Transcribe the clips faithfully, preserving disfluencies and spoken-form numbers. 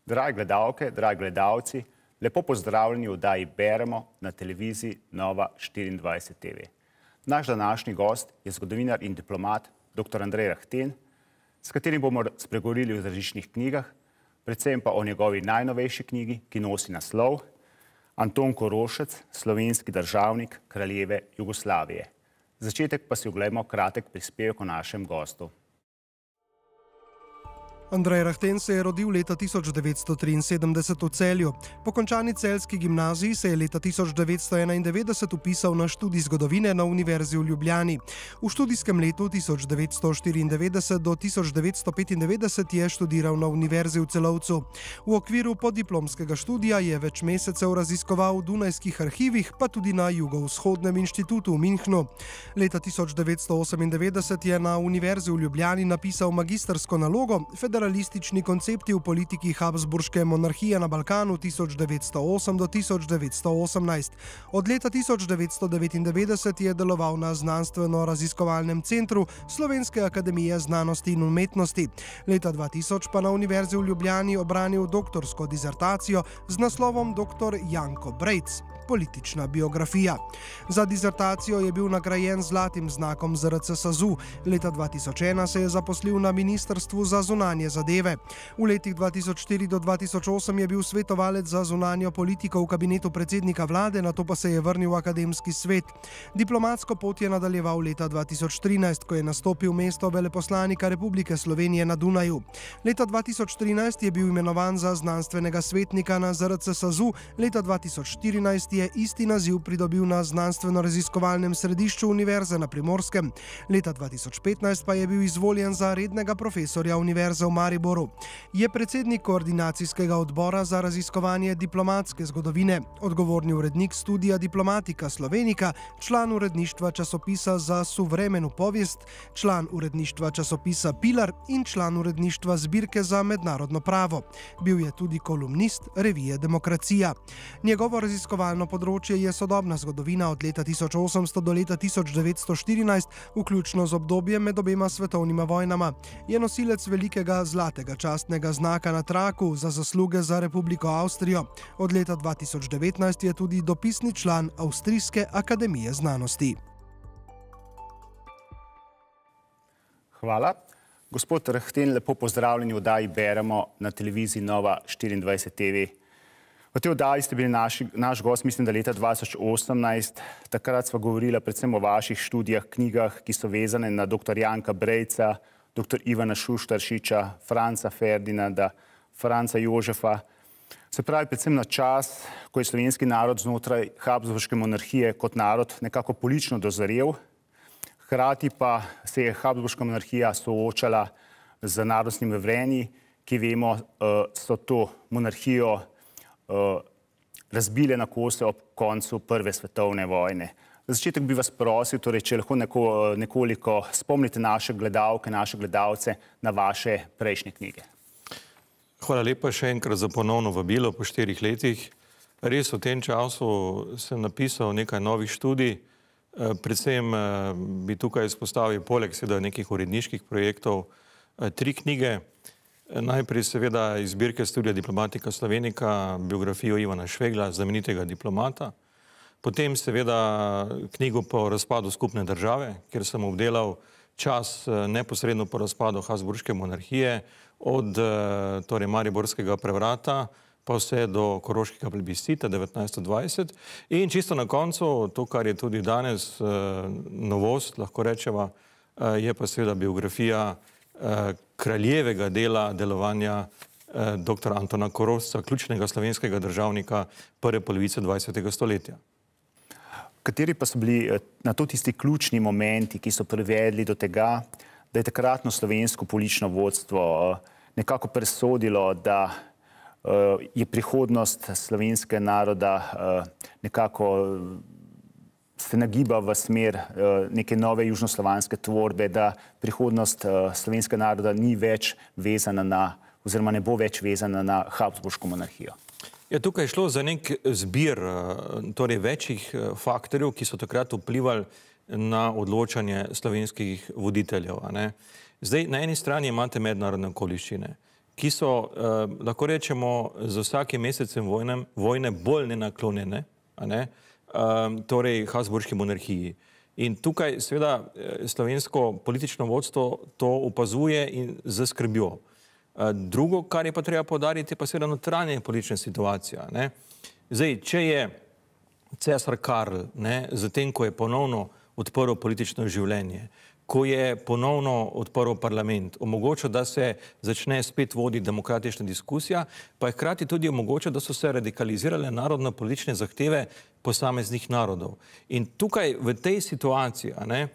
Drage gledalke, dragi gledalci, lepo pozdravljeni v oddaji Beremo na televiziji Nova štiriindvajset T V. Naš današnji gost je zgodovinar in diplomat doktor Andrej Rahten, s katerim bomo spregovorili o različnih knjigah, predvsem pa o njegovi najnovejši knjigi, ki nosi naslov Anton Korošec, slovenski državnik kraljeve Jugoslavije. Za začetek pa si oglejmo kratek prispevek o našem gostu. Andrej Rahten se je rodil leta tisoč devetsto triinsedemdeset v Celju. Po končani celjski gimnaziji se je leta tisoč devetsto enaindevetdeset vpisal na študij zgodovine na Univerzi v Ljubljani. V študijskem letu tisoč devetsto štiriindevetdeset do tisoč devetsto petindevetdeset je študiral na Univerzi v Celovcu. V okviru podiplomskega študija je več mesecev raziskoval v Dunajskih arhivih, pa tudi na Jugovzhodnem inštitutu v Münchnu. Leta tisoč devetsto osemindevetdeset je na Univerzi v Ljubljani napisal magistrsko nalogo Federalistični koncepti v politiki Habsburške monarhije na Balkanu tisoč devetsto osem do tisoč devetsto osemnajst. Od leta tisoč devetsto devetindevetdeset je deloval na znanstveno-raziskovalnem centru Slovenske akademije znanosti in umetnosti. Leta dva tisoč pa na Univerzi v Ljubljani obranil doktorsko dizertacijo z naslovom doktor Janko Brejc. Politična biografija. Za dizertacijo je bil nagrajen z zlatim znakom Z R C SAZU. Leta dva tisoč ena se je zaposlil na Ministrstvu za zunanje zadeve. V letih dva tisoč štiri do dva tisoč osem je bil svetovalec za zunanjo politiko v kabinetu predsednika vlade, nato pa se je vrnil v akademski svet. Diplomatsko pot je nadaljeval leta dva tisoč trinajst, ko je nastopil mesto veleposlanika Republike Slovenije na Dunaju. Leta dva tisoč trinajst je bil imenovan za znanstvenega svetnika na Z R C SAZU, leta dva tisoč štirinajst je isti naziv pridobil na znanstveno-raziskovalnem središču Univerze na Primorskem. Leta dva tisoč petnajst pa je bil izvoljen za rednega profesorja Univerze v Mariboru. Je predsednik koordinacijskega odbora za raziskovanje diplomatske zgodovine, odgovorni urednik studija Diplomatika Slovenika, član uredništva časopisa Za suvremenu povijest, član uredništva časopisa Pilar in član uredništva zbirke za mednarodno pravo. Bil je tudi kolumnist revije Demokracija. Njegovo raziskovalno področje je sodobna zgodovina od leta tisoč osemsto do leta tisoč devetsto štirinajst, vključno z obdobjem med obema svetovnima vojnama. Je nosilec velikega zlatega častnega znaka na traku za zasluge za Republiko Avstrijo. Od leta dva tisoč devetnajst je tudi dopisni član Avstrijske akademije znanosti. Hvala. Gospod Rahten, lepo pozdravljeni v oddaji Beremo na televiziji Nova štiriindvajset T V. V tej oddaji ste bili naši, naš gost, mislim, da leta dva tisoč osemnajst. Takrat sva govorila predvsem o vaših študijah, knjigah, ki so vezane na doktor Janka Brejca, doktor Ivana Šuštaršiča, Franca Ferdinanda, Franca Jožefa. Se pravi, predvsem na čas, ko je slovenski narod znotraj Habsburške monarhije kot narod nekako politično dozorel, hkrati pa se je Habsburška monarhija soočala z narodnostnimi vrenji, ki vemo, so to monarhijo razbile na kose ob koncu Prve svetovne vojne. Za začetek bi vas prosil, torej, če lahko neko, nekoliko spomnite naše gledalke, naše gledalce na vaše prejšnje knjige. Hvala lepa še enkrat za ponovno vabilo po štirih letih. Res v tem času sem napisal nekaj novih študij. Predvsem bi tukaj izpostavil poleg seveda nekih uredniških projektov tri knjige. Najprej seveda iz zbirke studija Diplomatika Slovenika, biografijo Ivana Švegla, znamenitega diplomata. Potem seveda knjigo po razpadu skupne države, kjer sem obdelal čas neposredno po razpadu Habsburške monarhije, od torej mariborskega prevrata pa vse do koroškega plebiscita devetnajststo dvajset. In čisto na koncu, to, kar je tudi danes novost, lahko rečeva, je pa seveda biografija kraljevega dela delovanja doktora Antona Korošca, ključnega slovenskega državnika prve polovice dvajsetega stoletja. Kateri pa so bili na to tisti ključni momenti, ki so privedli do tega, da je takratno slovensko politično vodstvo nekako presodilo, da je prihodnost slovenskega naroda nekako se nagiba v smer neke nove južnoslovanske tvorbe, da prihodnost slovenskega naroda ni več vezana na, oziroma ne bo več vezana na Habsburško monarhijo? Ja, tukaj je šlo za nek zbir torej večjih faktorjev, ki so takrat vplivali na odločanje slovenskih voditeljev. A ne? Zdaj, na eni strani imate mednarodne okoliščine. ki so, uh, lahko rečemo, z vsakim mesecem vojne, vojne bolj nenaklonjene, a ne, um, torej Habsburški monarhiji. In tukaj seveda slovensko politično vodstvo to opazuje in zaskrbjo. Drugo, kar je pa treba poudariti, je pa seveda notranja politična situacija. Ne? Zdaj, če je cesar Karl, ne, zatem, ko je ponovno odprl politično življenje, ko je ponovno odprl parlament, omogočil, da se začne spet voditi demokratična diskusija, pa je hkrati tudi omogočil, da so se radikalizirale narodno-politične zahteve posameznih narodov. In tukaj v tej situaciji, a ne,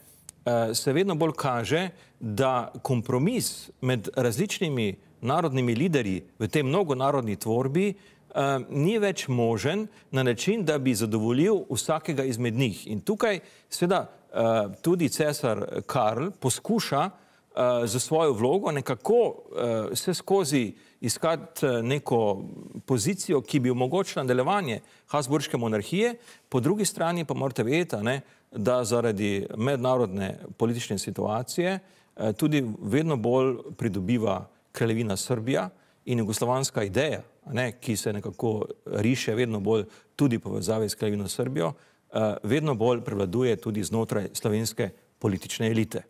se vedno bolj kaže, da kompromis med različnimi narodnimi lideri v tej mnogonarodni tvorbi uh, ni več možen na način, da bi zadovoljil vsakega izmed njih. In tukaj seveda uh, tudi cesar Karl poskuša uh, za svojo vlogo nekako uh, se skozi iskati neko pozicijo, ki bi omogočila nadaljevanje Habsburške monarhije, po drugi strani pa morate vedeti, ne, da zaradi mednarodne politične situacije uh, tudi vedno bolj pridobiva Kraljevina Srbija in jugoslovanska ideja, ne, ki se nekako riše vedno bolj tudi povezave s Kraljevino Srbijo, uh, vedno bolj prevladuje tudi znotraj slovenske politične elite.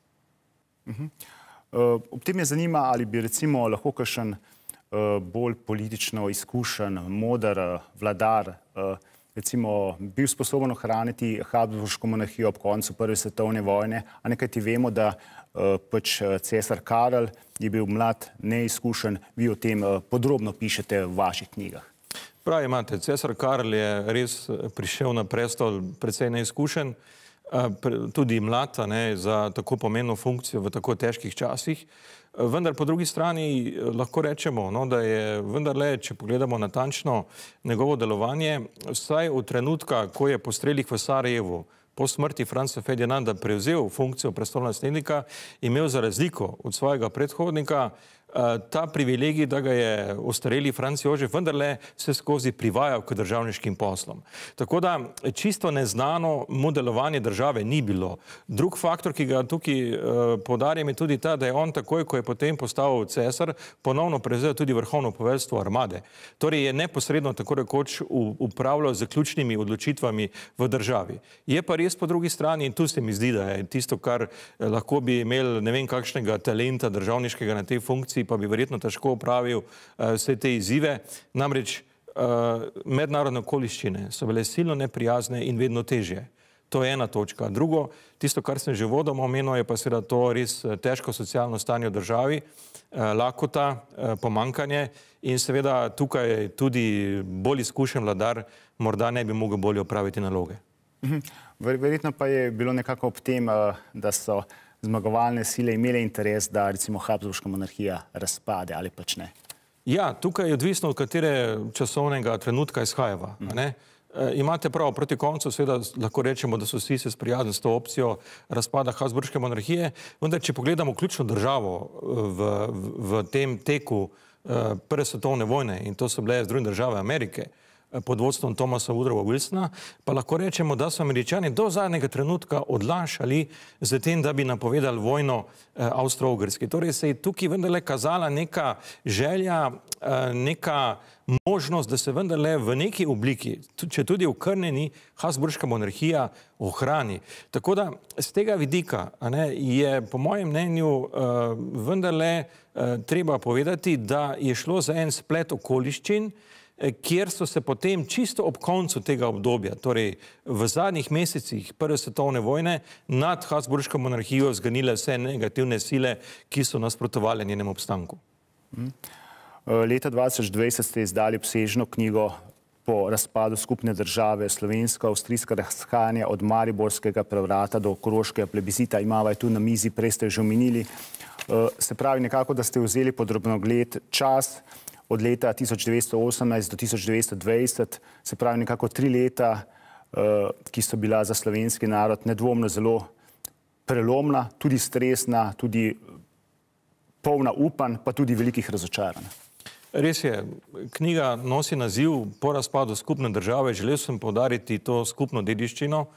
Uh-huh. uh, ob tem me zanima, ali bi recimo lahko kakšen uh, bolj politično izkušen, moder uh, vladar uh, recimo bil sposoben ohraniti Habsburško monarhijo ob koncu Prve svetovne vojne, a nekaj ti vemo, da uh, pač cesar Karl je bil mlad, neizkušen, vi o tem uh, podrobno pišete v vaših knjigah. Prav imate, cesar Karl je res prišel na prestol precej neizkušen, uh, pre, tudi mlad, ne, za tako pomembno funkcijo v tako težkih časih. Vendar po drugi strani lahko rečemo, no, da je vendarle, če pogledamo natančno njegovo delovanje, vsaj od trenutka, ko je po strelih v Sarajevu po smrti Franca Ferdinanda prevzel funkcijo prestolonaslednika, imel za razliko od svojega predhodnika ta privilegij, da ga je ostareli Franc Jožef vendarle se skozi privajal k državniškim poslom. Tako da čisto neznano mu delovanje države ni bilo. Drug faktor, ki ga tukaj uh, poudarjam, je tudi ta, da je on takoj, ko je potem postal cesar, ponovno prevzel tudi vrhovno poveljstvo armade. Torej je neposredno tako rekoč upravljal z ključnimi odločitvami v državi. Je pa res po drugi strani, in tu se mi zdi, da je tisto, kar lahko bi imel ne vem kakšnega talenta državniškega na tej funkciji, pa bi verjetno težko opravil uh, vse te izzive. Namreč uh, mednarodne okoliščine so bile silno neprijazne in vedno težje. To je ena točka. Drugo, tisto, kar sem že vodoma omenil, je pa seveda to res težko socialno stanje v državi, uh, lakota, uh, pomankanje in seveda tukaj tudi bolj izkušen vladar morda ne bi mogel bolje opraviti naloge. Mhm. Verjetno pa je bilo nekako ob tem, uh, da so zmagovalne sile imele interes, da recimo Habsburška monarhija razpade ali pač ne? Ja, tukaj je odvisno, od katere časovnega trenutka izhajava. Mm. E, imate prav, proti koncu seveda lahko rečemo, da so vsi se sprijaznili s to opcijo razpada Habsburške monarhije, vendar če pogledamo ključno državo v, v, v tem teku uh, Prve svetovne vojne, in to so bile Združene države Amerike, pod vodstvom Thomasa Woodrowa Wilsona, pa lahko rečemo, da so Američani do zadnjega trenutka odlašali z tem, da bi napovedali vojno eh, Avstro-Ogrski. Torej se je tukaj vendarle kazala neka želja, eh, neka možnost, da se vendarle v neki obliki, če tudi okrnjeni, Habsburška monarhija ohrani. Tako da z tega vidika a ne, je po mojem mnenju eh, vendarle eh, treba povedati, da je šlo za en splet okoliščin, kjer so se potem čisto ob koncu tega obdobja, torej v zadnjih mesecih Prve svetovne vojne, nad Habsburško monarhijo zganile vse negativne sile, ki so nasprotovale njenem obstanku. Leta dva tisoč dvajset ste izdali obsežno knjigo po razpadu skupne države, slovensko-avstrijska razhajanja od mariborskega prevrata do koroškega plebiscita. Imava je tu na mizi, prej ste že omenili. Se pravi nekako, da ste vzeli pod drobnogled čas od leta tisoč devetsto osemnajst do tisoč devetsto dvajset, se pravi nekako tri leta, ki so bila za slovenski narod nedvomno zelo prelomna, tudi stresna, tudi polna upanj, pa tudi velikih razočaranj. Res je, knjiga nosi naziv Po razpadu skupne države. Želel sem poudariti to skupno dediščino,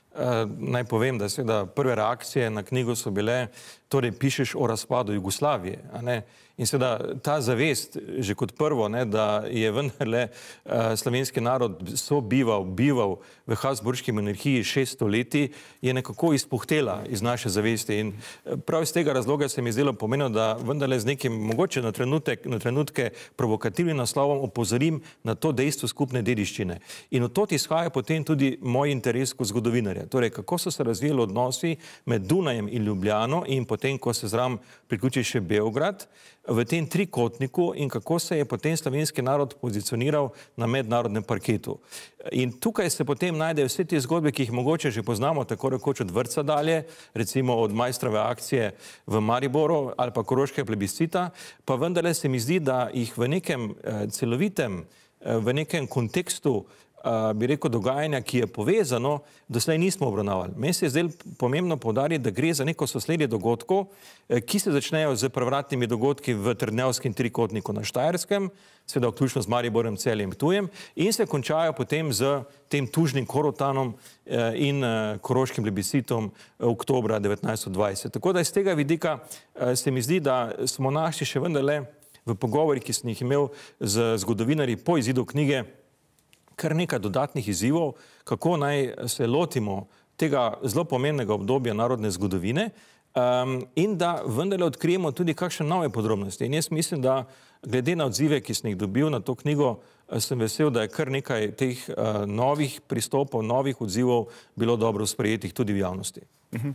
Naj povem, da seveda prve reakcije na knjigo so bile, torej pišeš o razpadu Jugoslavije, a ne? In seveda ta zavest, že kot prvo, ne, da je vendarle uh, slovenski narod sobival, bival v Habsburški monarhiji šest stoletij, je nekako izpuhtela iz naše zavesti. In prav iz tega razloga se mi je zdelo pomembno, da vendarle z nekim mogoče na, trenutek, na trenutke provokativnim naslovom opozorim na to dejstvo skupne dediščine. In od tod izhaja potem tudi moj interes kot zgodovinarja. Torej, kako so se razvijali odnosi med Dunajem in Ljubljano in potem, ko se zraven priključi še Beograd, v tem trikotniku in kako se je potem slovenski narod pozicioniral na mednarodnem parketu. In tukaj se potem najdejo vse te zgodbe, ki jih mogoče že poznamo, tako rekoč od vrtca dalje, recimo od Maistrove akcije v Mariboru ali pa Koroškega plebiscita, pa vendarle se mi zdi, da jih v nekem celovitem, v nekem kontekstu Uh, bi rekel, dogajanja, ki je povezano, doslej nismo obravnavali. Meni se je zdaj pomembno poudariti, da gre za neko sosledje dogodkov, eh, ki se začnejo z prevratnimi dogodki v trdnjavskem trikotniku na Štajerskem, seveda vključno z Mariborem, Celjem, Ptujem, in se končajo potem z tem tužnim Korotanom eh, in eh, Koroškim plebiscitom eh, oktobra devetnajststo dvajset. Tako da iz tega vidika eh, se mi zdi, da smo našli še vendarle v pogovorih, ki sem jih imel z zgodovinarji po izidu knjige, kar nekaj dodatnih izzivov, kako naj se lotimo tega zelo pomembnega obdobja narodne zgodovine um, in da vendarle odkrijemo tudi kakšne nove podrobnosti. In jaz mislim, da glede na odzive, ki sem jih dobil na to knjigo, sem vesel, da je kar nekaj teh uh, novih pristopov, novih odzivov bilo dobro sprejetih tudi v javnosti. Uh-huh.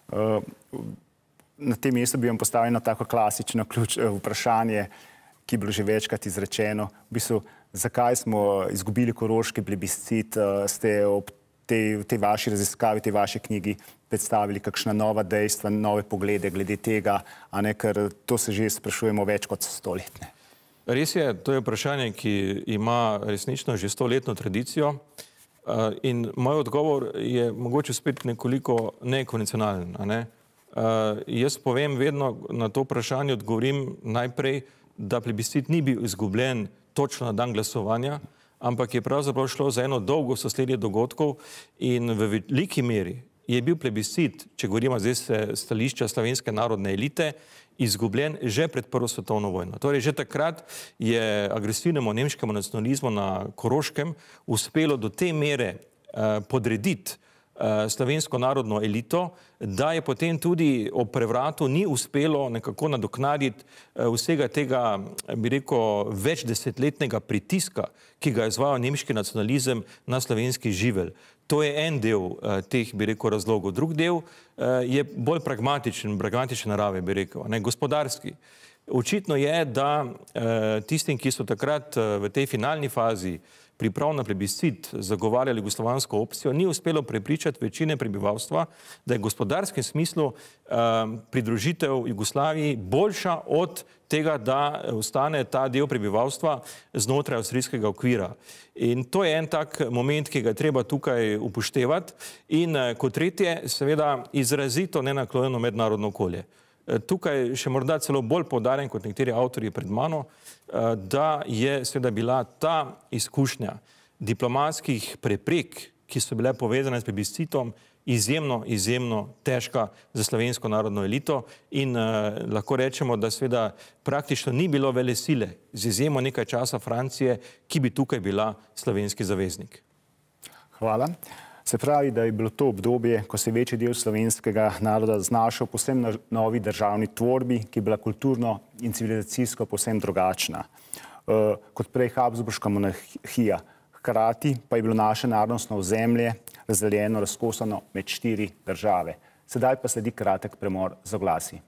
uh, na tem mestu bi vam postavil eno tako klasično ključ, uh, vprašanje, ki je bilo že večkrat izrečeno. V bistvu, zakaj smo izgubili Koroški plebiscit, ste ob tej, tej vaši raziskavi, tej vaši knjigi predstavili kakšna nova dejstva, nove poglede glede tega, a ne, ker to se že sprašujemo več kot stoletne. Res je, to je vprašanje, ki ima resnično že stoletno tradicijo in moj odgovor je mogoče spet nekoliko nekonvencionalen, a ne. Jaz povem vedno na to vprašanje, odgovorim najprej, da plebiscit ni bil izgubljen točno na dan glasovanja, ampak je pravzaprav šlo za eno dolgo sosledje dogodkov in v veliki meri je bil plebiscit, če govorimo zdaj se stališča slovenske narodne elite, izgubljen že pred Prvo svetovno vojno. Torej, že takrat je agresivnemu nemškemu nacionalizmu na Koroškem uspelo do te mere eh, podrediti slovensko narodno elito, da je potem tudi ob prevratu ni uspelo nekako nadoknaditi vsega tega, bi rekel, več desetletnega pritiska, ki ga je izvajal nemški nacionalizem na slovenski živelj. To je en del teh, bi rekel, razlogov. Drug del je bolj pragmatičen, pragmatične narave, bi rekel, ne, gospodarski. Očitno je, da tistim, ki so takrat v tej finalni fazi priprav na plebiscit zagovarjali jugoslovansko opcijo, ni uspelo prepričati večine prebivalstva, da je v gospodarskem smislu pridružitev Jugoslaviji boljša od tega, da ostane ta del prebivalstva znotraj avstrijskega okvira. In to je en tak moment, ki ga treba tukaj upoštevati. In kot tretje, seveda, izrazito nenaklonjeno mednarodno okolje. Tukaj še morda celo bolj poudarjen kot nekateri avtorji pred mano, da je seveda bila ta izkušnja diplomatskih preprek, ki so bile povezane s plebiscitom, izjemno, izjemno težka za slovensko narodno elito in uh, lahko rečemo, da seveda praktično ni bilo velesile, z izjemo nekaj časa Francije, ki bi tukaj bila slovenski zaveznik. Hvala. Se pravi, da je bilo to obdobje, ko se je večji del slovenskega naroda znašel povsem na novi državni tvorbi, ki je bila kulturno in civilizacijsko povsem drugačna. Uh, kot prej Habsburška monarhija. Hkrati pa je bilo naše narodnostno ozemlje razdeljeno, razkosano med štiri države. Sedaj pa sledi kratek premor za oglasi.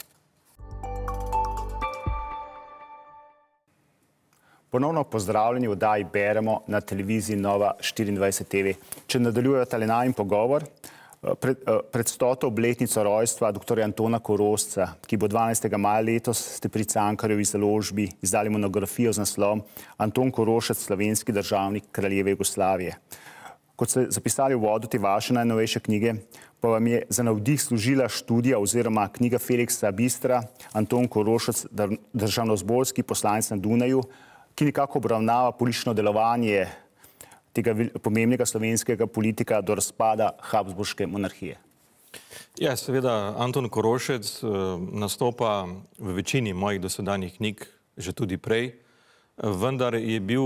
Ponovno pozdravljeni v oddaji Beremo na televiziji Nova štiriindvajset T V. Če nadaljuje tale najin pogovor, pred, pred stoto obletnico rojstva doktorja Antona Korošca, ki bo dvanajstega maja letos ste pri Cankarjevi založbi izdali monografijo z naslovom Anton Korošec, slovenski državnik kraljeve Jugoslavije. Kot ste zapisali v uvodu te vaše najnovejše knjige, pa vam je za navdih služila študija oziroma knjiga Feliksa Bistra Anton Korošec, državnozborski poslanec na Dunaju, ki nekako obravnava politično delovanje tega pomembnega slovenskega politika do razpada Habsburške monarhije? Ja, seveda, Anton Korošec nastopa v večini mojih dosedanjih knjig, že tudi prej, vendar je bil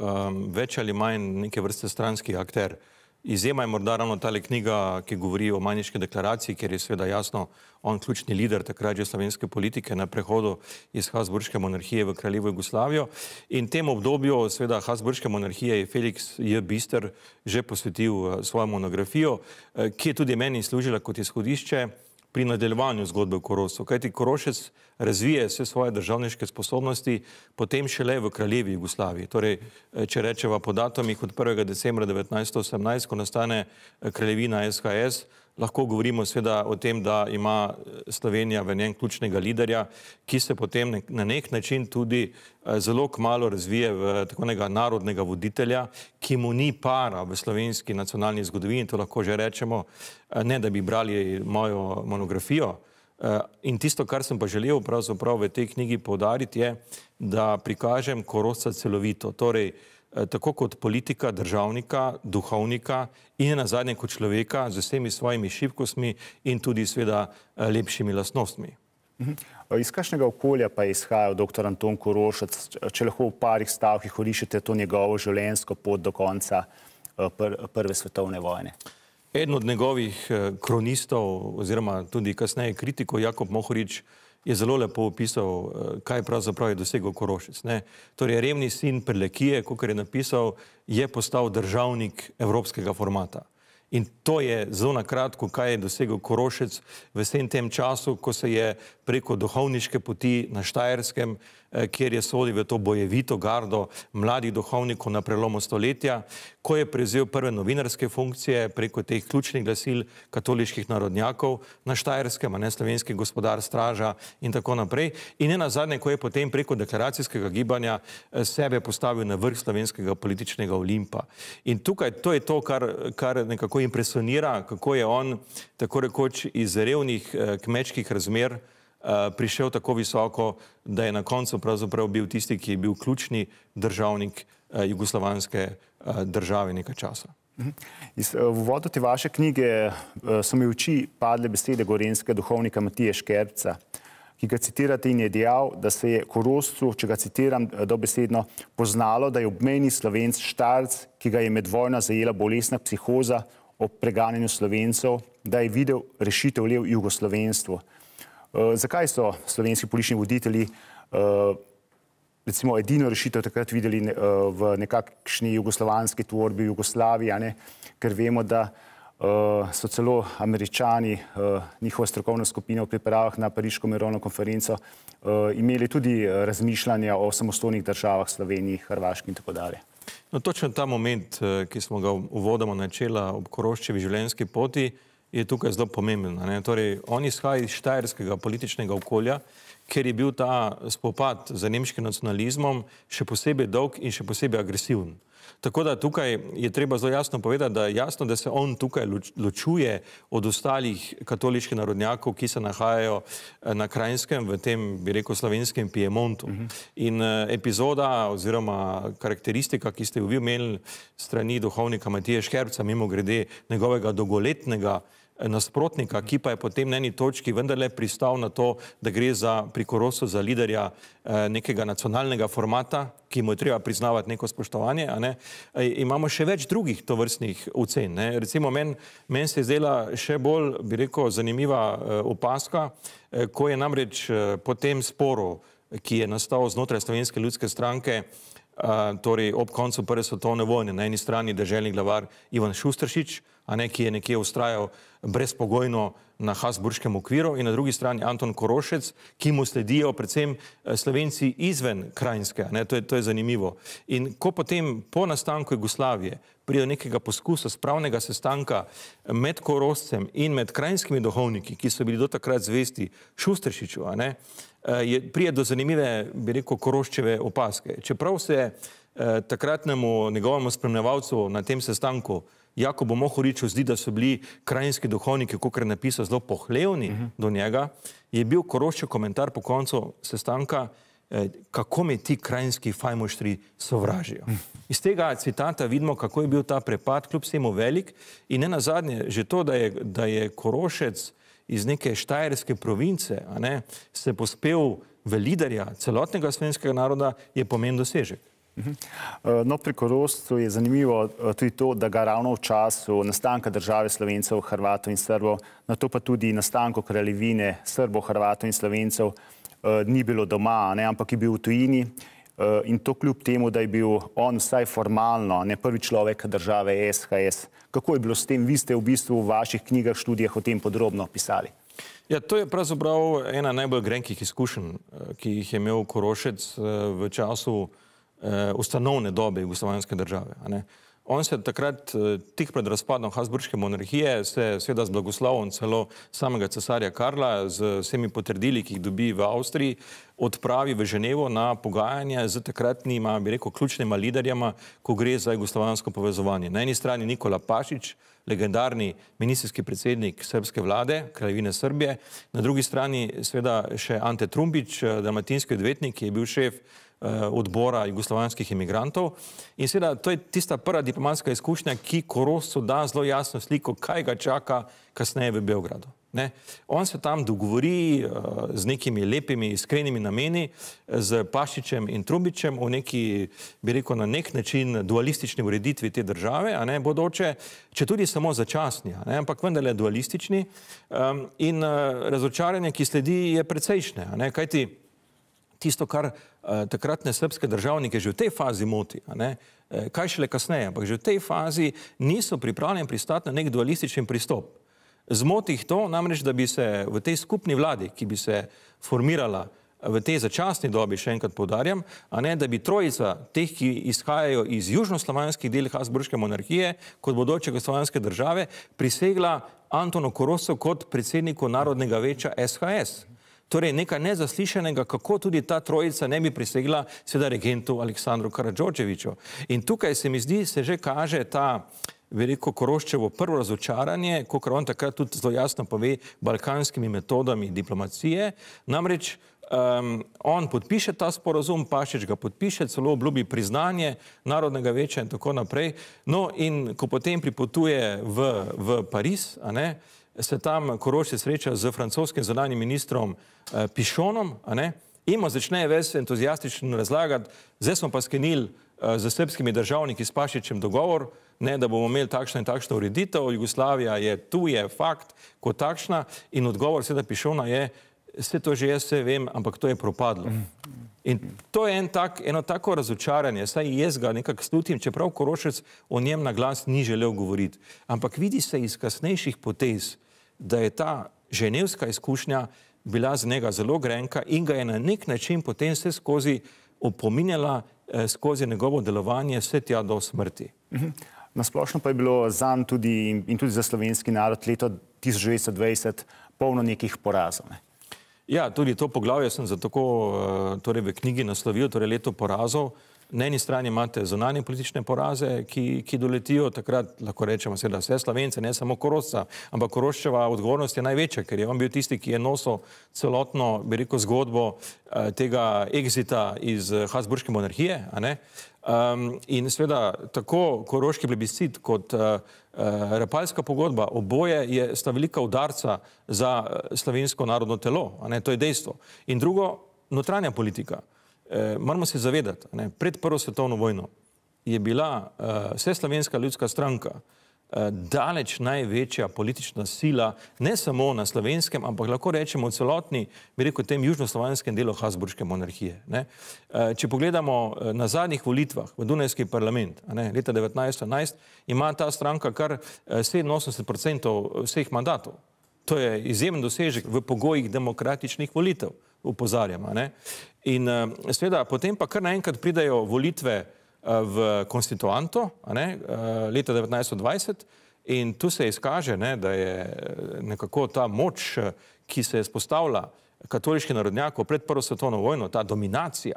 več ali manj neke vrste stranski akter. Izjema je morda ravno tale knjiga, ki govori o Majniški deklaraciji, kjer je seveda jasno on ključni lider takrat že slovenske politike na prehodu iz Habsburške monarhije v Kraljevo Jugoslavijo. In temu obdobju seveda Habsburške monarhije je Felix J. Bister že posvetil svojo monografijo, ki je tudi meni služila kot izhodišče pri nadaljevanju zgodbe o Korošcu. Kajti Korošec razvije vse svoje državniške sposobnosti potem šele v Kraljevi Jugoslaviji. Torej, če rečeva po datumih od prvega decembra devetnajststo osemnajst, ko nastane Kraljevina S H S, lahko govorimo seveda o tem, da ima Slovenija v njen ključnega liderja, ki se potem na nek način tudi zelo kmalu razvije v takšnega narodnega voditelja, ki mu ni para v slovenski nacionalni zgodovini, to lahko že rečemo, ne da bi brali mojo monografijo. In tisto, kar sem pa želel pravzaprav v tej knjigi poudariti, je, da prikažem Korošca celovito, torej tako kot politika, državnika, duhovnika in nazadnje kot človeka z vsemi svojimi šibkostmi in tudi seveda lepšimi lastnostmi. Iz kakšnega okolja pa je izhajal doktor Anton Korošec, če lahko v parih stavkih orišete to njegovo življenjsko pot do konca Prve svetovne vojne? Eden od njegovih kronistov oziroma tudi kasneje kritikov, Jakob Mohorič, je zelo lepo opisal, kaj pravzaprav je dosegel Korošec. Torej, revni sin Prlekije, kakor je napisal, je postal državnik evropskega formata. In to je zelo na kratko, kaj je dosegel Korošec v vsem tem času, ko se je preko duhovniške poti na Štajerskem, kjer je sodil v to bojevito gardo mladih duhovnikov na prelomu stoletja, ko je prevzel prve novinarske funkcije preko teh ključnih glasil katoliških narodnjakov na Štajerskem, a ne Slovenski gospodar, straža in tako naprej. In ne nazadnje, ko je potem preko deklaracijskega gibanja sebe postavil na vrh slovenskega političnega Olimpa. In tukaj to je to, kar, kar nekako impresionira, kako je on tako rekoč iz revnih kmečkih razmer prišel tako visoko, da je na koncu pravzaprav bil tisti, ki je bil ključni državnik jugoslovanske države nekaj časa. V uvodu te vaše knjige so mi v oči padle besede gorenjskega duhovnika Matije Škerpca, ki ga citirate in je dejal, da se je Korošcu, če ga citiram dobesedno, poznalo, da je obmejni Slovenc Štajerc, ki ga je med vojno zajela bolesna psihoza ob preganjanju Slovencev, da je videl rešitev le v jugoslovenstvu. Zakaj so slovenski politični voditelji recimo edino rešitev takrat videli v nekakšni jugoslovanski tvorbi v Jugoslaviji, ker vemo, da so celo Američani, njihova strokovna skupina v pripravah na Pariško mirovno konferenco, imeli tudi razmišljanja o samostojnih državah Sloveniji, Hrvaški in tako dalje. No, točno ta moment, ki smo ga uvodoma načela ob Koroščevi življenjski poti, je tukaj zelo pomemben. Torej, on izhaja iz štajerskega političnega okolja, ker je bil ta spopad z nemškim nacionalizmom še posebej dolg in še posebej agresiven. Tako da tukaj je treba zelo jasno povedati, da je jasno, da se on tukaj ločuje od ostalih katoliških narodnjakov, ki se nahajajo na Kranjskem, v tem, bi rekel, slovenskem Piemontu. In epizoda oziroma karakteristika, ki ste jo vi omenili strani duhovnika Matije Škerpca, mimo grede njegovega dolgoletnega nasprotnika, ki pa je potem na eni točki vendarle pristal na to, da gre za pri Korošcu za liderja nekega nacionalnega formata, ki mu je treba priznavati neko spoštovanje, imamo še več drugih tovrstnih ocen. Recimo, meni se je zdela še bolj, bi rekel, zanimiva opaska, ko je namreč po tem sporu, ki je nastal znotraj Slovenske ljudske stranke, torej ob koncu Prve svetovne vojne, na eni strani deželni glavar Ivan Šusteršič, ki je nekje ustrajal brezpogojno na Habsburškem okviru, in na drugi strani Anton Korošec, ki mu sledijo predvsem Slovenci izven Krajinske. To je zanimivo. In ko potem po nastanku Jugoslavije pride do nekega poskusa spravnega sestanka med Korošcem in med krajinskimi duhovniki, ki so bili do takrat zvesti Šusteršiču, pride do zanimive, bi rekel, Koroščeve opaske. Čeprav se takratnemu njegovemu spremljevalcu na tem sestanku Jakobu Mohoriču zdi, da so bili krajinski duhovniki, kakor je napisal, zelo pohlevni do njega, je bil Koroščev komentar po koncu sestanka, kako me ti krajinski fajmoštri sovražijo. Iz tega citata vidimo, kako je bil ta prepad kljub vsemu velik in ne nazadnje, že to, da je, da je Korošec iz neke štajerske province, a ne, se pospel v liderja celotnega slovenskega naroda, je pomen dosežek. No, pri Korošcu je zanimivo tudi to, da ga ravno v času nastanka države Slovencev, Hrvatov in Srbov, na to pa tudi nastanku kraljevine Srbov, Hrvatov in Slovencev ni bilo doma, ne, ampak je bil v tujini in to kljub temu, da je bil on vsaj formalno ne prvi človek države S H S. Kako je bilo s tem? Vi ste v bistvu v vaših knjigah, študijah o tem podrobno pisali. Ja, to je pravzaprav ena najbolj grenkih izkušenj, ki jih je imel Korošec v času ustanovne dobe jugoslovanske države. A ne? On se takrat, tik pred razpadom Habsburške monarhije, se seveda z blagoslovom celo samega cesarja Karla z vsemi potrdili, ki jih dobi v Avstriji, odpravi v Ženevo na pogajanja z takratnima, bi rekel, ključnima liderjama, ko gre za jugoslovansko povezovanje. Na eni strani Nikola Pašić, legendarni ministrski predsednik srpske vlade, Kraljevine Srbije, na drugi strani seveda še Ante Trumbić, dalmatinski odvetnik, ki je bil šef odbora jugoslovanskih imigrantov. In seveda, to je tista prva diplomatska izkušnja, ki Korošcu da zelo jasno sliko, kaj ga čaka kasneje v Beogradu. Ne? On se tam dogovori uh, z nekimi lepimi, iskrenimi nameni z Pašićem in Trumbićem v neki, bi rekel, na nek način dualistični ureditvi te države, a ne, bodoče, če tudi samo začasni, a ne, ampak vendarle dualistični. Um, in uh, razočaranje, ki sledi, je precejšnje, a ne, kajti tisto, kar uh, takratne srbske državnike že v tej fazi moti, a ne, eh, kaj šele kasneje, ampak že v tej fazi niso pripravljeni pristati na nek dualističen pristop. Zmoti jih to, namreč, da bi se v tej skupni vladi, ki bi se formirala v tej začasni dobi, še enkrat poudarjam, a ne, da bi trojica teh, ki izhajajo iz južnoslovanskih del Habsburške monarhije, kot bodoče jugoslovanske države, prisegla Antonu Korošcu kot predsedniku Narodnega veča S H S. Torej, nekaj nezaslišanega, kako tudi ta trojica ne bi prisegla seveda regentu Aleksandru Karadžordževiću. In tukaj se mi zdi, se že kaže ta veliko Koroščevo prvo razočaranje, kakor on takrat tudi zelo jasno pove, balkanskimi metodami diplomacije. Namreč um, on podpiše ta sporazum, Pašić ga podpiše, celo obljubi priznanje Narodnega veča in tako naprej. No in ko potem pripotuje v, v Pariz, a ne, se tam Korošec sreča z francoskim zunanjim ministrom eh, Pichonom, a ne, in mu začne ves entuzijastično razlagati, zdaj smo pa sklenili eh, z srbskimi državniki s Pašićem dogovor, ne, da bomo imeli takšno in takšno ureditev, Jugoslavija je tu, je fakt kot takšna in odgovor seveda Pichona je, vse to že jaz vse vem, ampak to je propadlo. In to je en tak, eno tako razočaranje, saj jaz ga nekako slutim, čeprav Korošec o njem na glas ni želel govoriti. Ampak vidi se iz kasnejših potez, da je ta ženevska izkušnja bila z njega zelo grenka in ga je na nek način potem vse skozi opominjala eh, skozi njegovo delovanje vse tja do smrti. Nasplošno pa je bilo zanj tudi in tudi za slovenski narod leto tisoč devetsto dvajset polno nekih porazov. Ne? Ja, tudi to poglavje sem zato torej v knjigi naslovil, torej leto porazov. Na eni strani imate zunanje politične poraze, ki, ki doletijo takrat, lahko rečemo seveda vse Slovence, ne samo Korošca, ampak Koroščeva odgovornost je največja, ker je on bil tisti, ki je nosil celotno, bi rekel, zgodbo eh, tega exita iz Habsburške monarhije, a ne? Um, in seveda tako koroški plebiscit kot uh, uh, Rapalska pogodba, oboje je, sta velika udarca za slovensko narodno telo, a ne? To je dejstvo. In drugo, notranja politika. Eh, moramo se zavedati, ne, pred prvo svetovno vojno je bila uh, Vseslovenska ljudska stranka uh, daleč največja politična sila, ne samo na slovenskem, ampak lahko rečemo v celotni, bi rekel, tem južnoslovanskem delu Habsburške monarhije. Ne. Uh, če pogledamo uh, na zadnjih volitvah v Dunajski parlament, a ne, leta devetnajststo enajst, ima ta stranka kar uh, sedeminosemdeset odstotkov vseh mandatov. To je izjemen dosežek v pogojih demokratičnih volitev, upozarjam. Ne? In uh, seveda potem pa kar naenkrat pridajo volitve uh, v konstituanto, a ne, uh, leta devetnajststo dvajset, in tu se izkaže, ne, da je nekako ta moč, ki se je spostavila katoliških narodnjakov pred prvo svetovno vojno, ta dominacija,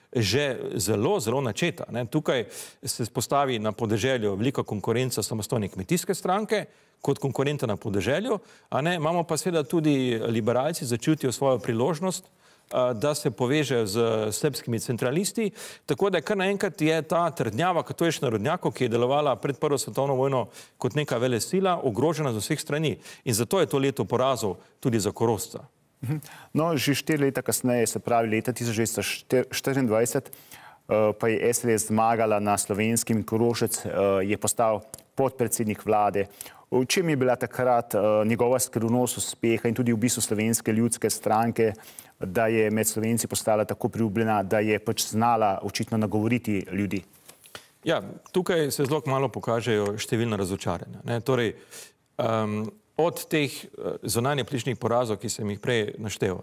že zelo, zelo načeta. Ne. Tukaj se spostavi na podeželju velika konkurenca samostojne kmetijske stranke, kot konkurenta na podeželju, a ne, imamo pa seveda tudi liberalci začutijo svojo priložnost da se poveže z srbskimi centralisti, tako da kar naenkrat je ta trdnjava katoliških narodnjakov, ki je delovala pred prvo svetovno vojno kot neka velesila, ogrožena z vseh strani. In zato je to leto porazov tudi za Korošca. No, že štiri leta kasneje, se pravi leta tisoč devetsto štiriindvajset, pa je es el es zmagala na Slovenskem in Korošec je postal podpredsednik vlade. V čem je bila takrat njegova skrivnost uspeha in tudi v bistvu Slovenske ljudske stranke, da je med Slovenci postala tako priljubljena, da je pač znala očitno nagovoriti ljudi? Ja, tukaj se zelo malo pokažejo številna razočaranja. Torej, od teh zunanjepolitičnih porazov, ki sem jih prej naštel,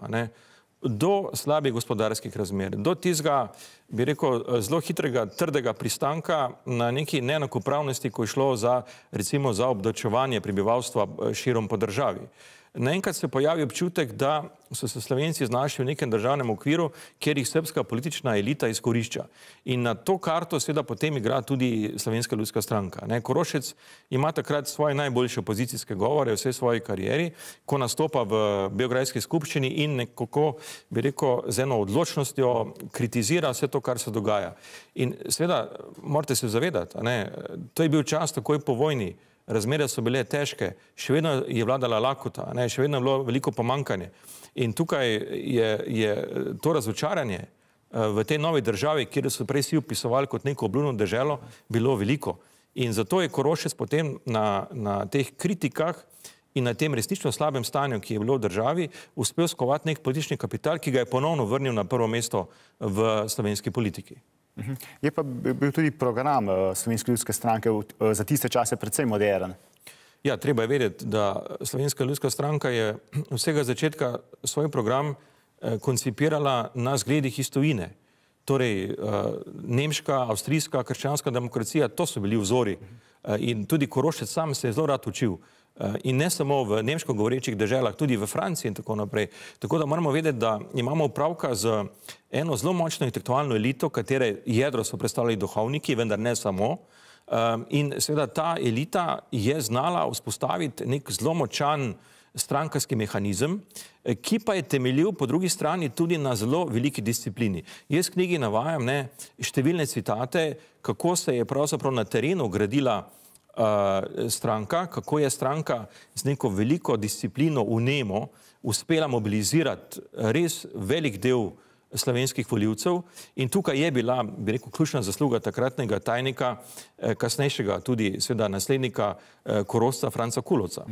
do slabih gospodarskih razmer, do tistega, bi rekel, zelo hitrega, trdega pristanka na neki neenakopravnosti, ko je šlo za, recimo, za obdavčevanje prebivalstva širom po državi. Naenkrat se pojavi občutek, da so se Slovenci znašli v nekem državnem okviru, kjer jih srbska politična elita izkorišča. In na to karto seveda potem igra tudi Slovenska ljudska stranka. Korošec ima takrat svoje najboljše opozicijske govore v vsej svoji karieri, ko nastopa v beograjski skupščini in nekako, bi rekel, z eno odločnostjo kritizira vse to, kar se dogaja. In seveda, morate se zavedati, to je bil čas takoj po vojni, razmere so bile težke, še vedno je vladala lakota, še vedno je bilo veliko pomankanje. In tukaj je to razočaranje v tej novi državi, kjer so prej si upisovali kot neko obljubno deželo, bilo veliko. In zato je Korošec potem na teh kritikah in na tem resnično slabem stanju, ki je bilo v državi, uspel skovati nek politični kapital, ki ga je ponovno vrnil na prvo mesto v slovenski politiki. Je pa bil tudi program Slovenske ljudske stranke za tiste čase precej moderen. Ja, treba je vedeti, da Slovenska ljudska stranka je od vsega začetka svoj program koncipirala na zgledih iz tujine. Torej, nemška, avstrijska, krščanska demokracija, to so bili vzori. In tudi Korošec sam se je zelo rad učil. In ne samo v nemško govorečih deželah, tudi v Franciji in tako naprej. Tako da moramo vedeti, da imamo opravka z eno zelo močno intelektualno elito, katere jedro so predstavljali duhovniki, vendar ne samo. In seveda ta elita je znala vzpostaviti nek zelo močan strankarski mehanizem, ki pa je temeljil po drugi strani tudi na zelo veliki disciplini. Jaz v knjigi navajam številne citate, kako se je pravzaprav na terenu gradila stranka, kako je stranka z neko veliko disciplino vnemo uspela mobilizirati res velik del slovenskih volivcev in tukaj je bila, bi rekel, ključna zasluga takratnega tajnika, kasnejšega tudi seveda naslednika Korošca, Franca Kulovca.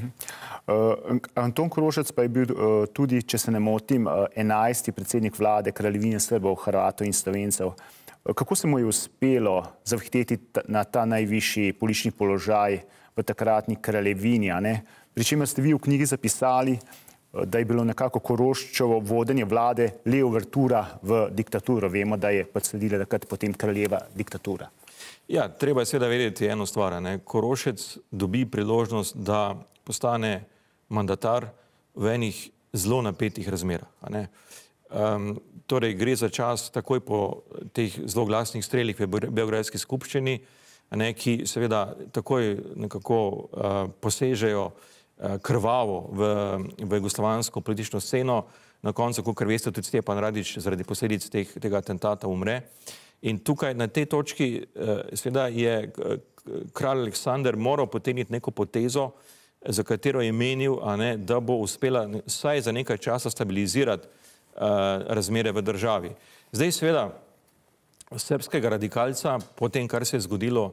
Anton Korošec pa je bil tudi, če se ne motim, enajsti predsednik vlade Kraljevine Srbov, Hrvatov in Slovencev. Kako se mu je uspelo zavihteti na ta najvišji politični položaj v takratni kraljevini? Pri čemer ste vi v knjigi zapisali, da je bilo nekako Koroščevo vodenje vlade le uvertura v diktaturo. Vemo, da je sledila takrat potem kraljeva diktatura. Ja, treba je seveda vedeti eno stvar. Korošec dobi priložnost, da postane mandatar v enih zelo napetih razmerah. Torej, gre za čas takoj po teh zelo glasnih strelih v beograjski skupščini, ki seveda takoj nekako posežejo krvavo v jugoslovansko politično sceno. Na koncu, kakor veste, tudi Stjepan Radić zaradi posledic tega atentata umre. In tukaj na tej točki seveda je kralj Aleksander moral potegniti neko potezo, za katero je menil, da bo uspela vsaj za nekaj časa stabilizirati razmere v državi. Zdaj seveda srbskega radikalca, po tem, kar se je zgodilo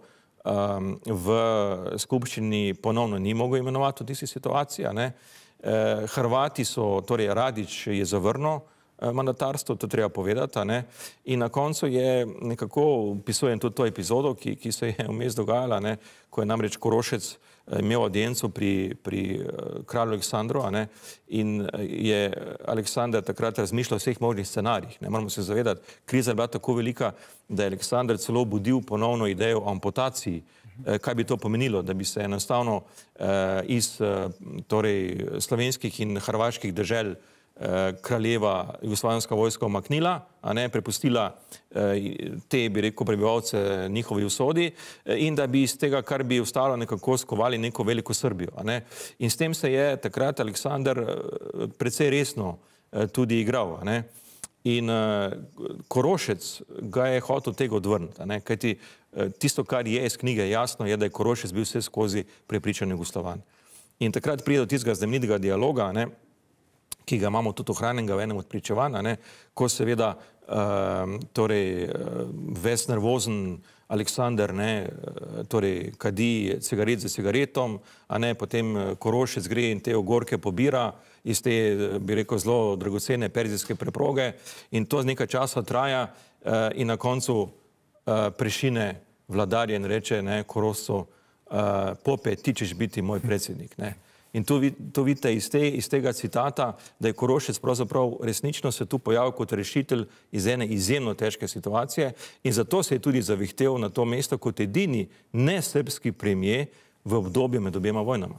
v skupščini, ponovno ni mogel imenovati v tisti situaciji. Hrvati so, torej Radić je zavrnil mandatarstvo, to treba povedati. In na koncu je nekako, opisujem tudi to epizodo, ki se je vmes dogajala, ko je namreč Korošec imel audienco pri kralju Aleksandru in je Aleksander takrat razmišljal o vseh možnih scenarijih. Moramo se zavedati, kriza je bila tako velika, da je Aleksander celo budil ponovno idejo o amputaciji. Kaj bi to pomenilo? Da bi se enostavno iz slovenskih in hrvaških dežel kraljeva jugoslovanska vojska omaknila, prepustila te, bi rekel, prebivalce njihovi usodi in da bi iz tega, kar bi ostalo, nekako skovali neko veliko Srbijo. In s tem se je takrat Aleksander precej resno tudi igral. Ne? In uh, Korošec ga je hotel tega odvrniti, ne? Kajti uh, tisto, kar je iz knjige jasno, je, da je Korošec bil vse skozi prepričan Jugoslavan. In takrat pride do tistega znamenitega dialoga, ne? Ki ga imamo tudi ohranjenega v enem od pričevanj, ne? Ko seveda uh, torej, uh, ves nervozen Aleksander, ne, torej kadi cigaret za cigaretom, a ne, potem Korošec gre in te ogorke pobira iz te, bi rekel, zelo dragocene perzijske preproge in to nekaj časa traja uh, in na koncu uh, prešine vladarje in reče, ne, Korošcu, uh, Pope, ti ćeš biti moj predsednik, ne. In to, to vidite iz, te, iz tega citata, da je Korošec pravzaprav resnično se tu pojavil kot rešitelj iz ene izjemno težke situacije in zato se je tudi zavihtel na to mesto kot edini nesrbski premijer v obdobju med obema vojnama.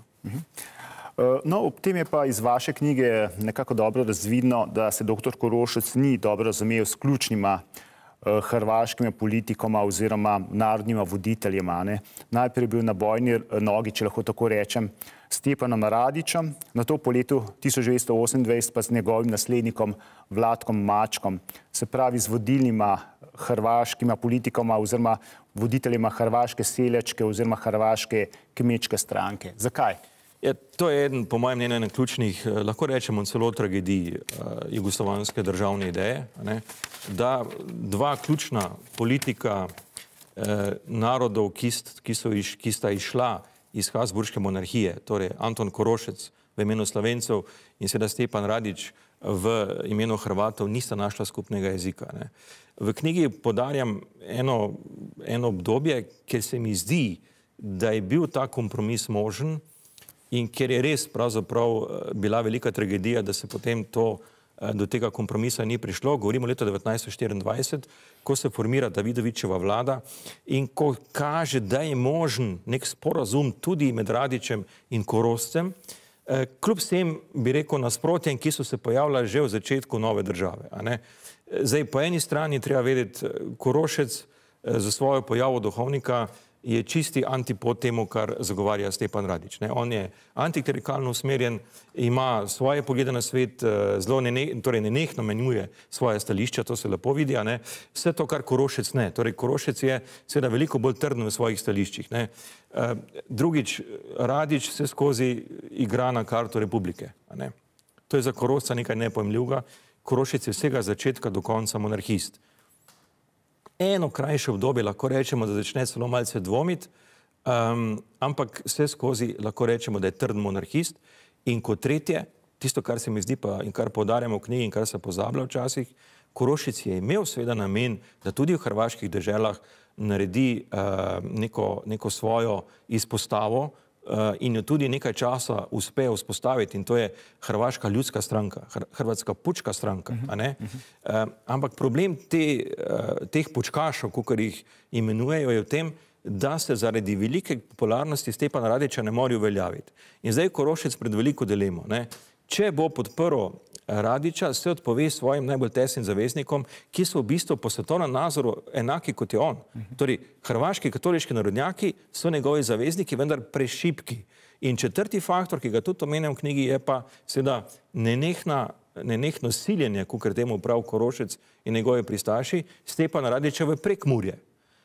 No, ob tem je pa iz vaše knjige nekako dobro razvidno, da se doktor Korošec ni dobro razumel s ključnima hrvaškimi politikoma oziroma narodnima voditeljima. Ne? Najprej je bil na bojni nogi, če lahko tako rečem, Stepanom Radićem, nato po letu tisoč devetsto osemindvajset pa z njegovim naslednikom Vlatkom Mačkom, se pravi z vodilnima hrvaškima politikoma oziroma voditeljima hrvaške seljačke oziroma hrvaške kmečke stranke. Zakaj? Ja, to je eden, po mojem mnenju, eden ključnih, lahko rečemo celo tragedij uh, jugoslovanske državne ideje, ne? Da dva ključna politika uh, narodov, ki, ki, so iš, ki sta išla iz Habsburške monarhije, torej Anton Korošec v imenu Slovencev in seveda Stepan Radić v imenu Hrvatov, nista našla skupnega jezika. Ne? V knjigi podarjam eno, eno obdobje, kjer se mi zdi, da je bil ta kompromis možen in ker je res pravzaprav bila velika tragedija, da se potem to, do tega kompromisa ni prišlo. Govorimo o letu devetnajststo štiriindvajset, ko se formira Davidovićeva vlada in ko kaže, da je možen nek sporazum tudi med Radićem in Korošcem, kljub vsem, bi rekel, nasprotjem, ki so se pojavljali že v začetku nove države. A ne? Zdaj, po eni strani treba vedeti, Korošec za svojo pojavo duhovnika je čisti antipod temu, kar zagovarja Stepan Radić. Ne? On je antiklerikalno usmerjen, ima svoje poglede na svet, zelo nenehno, torej nenehno menjuje svoje stališča, to se lepo vidi, a ne? Vse to, kar Korošec ne. Torej, Korošec je seveda veliko bolj trden v svojih stališčih. Ne? Drugič, Radić se skozi igra na karto republike. A ne? To je za Korošca nekaj nepojmljivega. Korošec je vsega začetka do konca monarhist. Eno krajše obdobje lahko rečemo, da začne celo malce dvomiti, um, ampak vse skozi lahko rečemo, da je trden monarhist. In kot tretje, tisto, kar se mi zdi pa in kar poudarjamo v knjigi in kar se pozablja včasih, Korošec je imel seveda namen, da tudi v hrvaških deželah naredi uh, neko, neko svojo izpostavo uh, in jo tudi nekaj časa uspe vzpostaviti, in to je Hrvaška ljudska stranka, Hr Hrvatska pučka stranka. Uh -huh. a ne? Uh -huh. uh, ampak problem te, uh, teh pučkašov, kakor jih imenujejo, je v tem, da se zaradi velike popularnosti Stepana Radića ne morejo uveljaviti. In zdaj je Korošec pred veliko dilemo. Ne? Če bo podprl Radića, se odpove svojim najbolj tesnim zaveznikom, ki so v bistvu po svetovnem nazoru enaki kot je on. Torej, hrvaški katoliški narodnjaki so njegovi zavezniki, vendar prešipki. In četrti faktor, ki ga tudi omenjam v knjigi, je pa seveda nenehna, nenehno siljenje, kakor temu prav Korošec in njegovi pristaši, Stepana Radića v Prekmurje.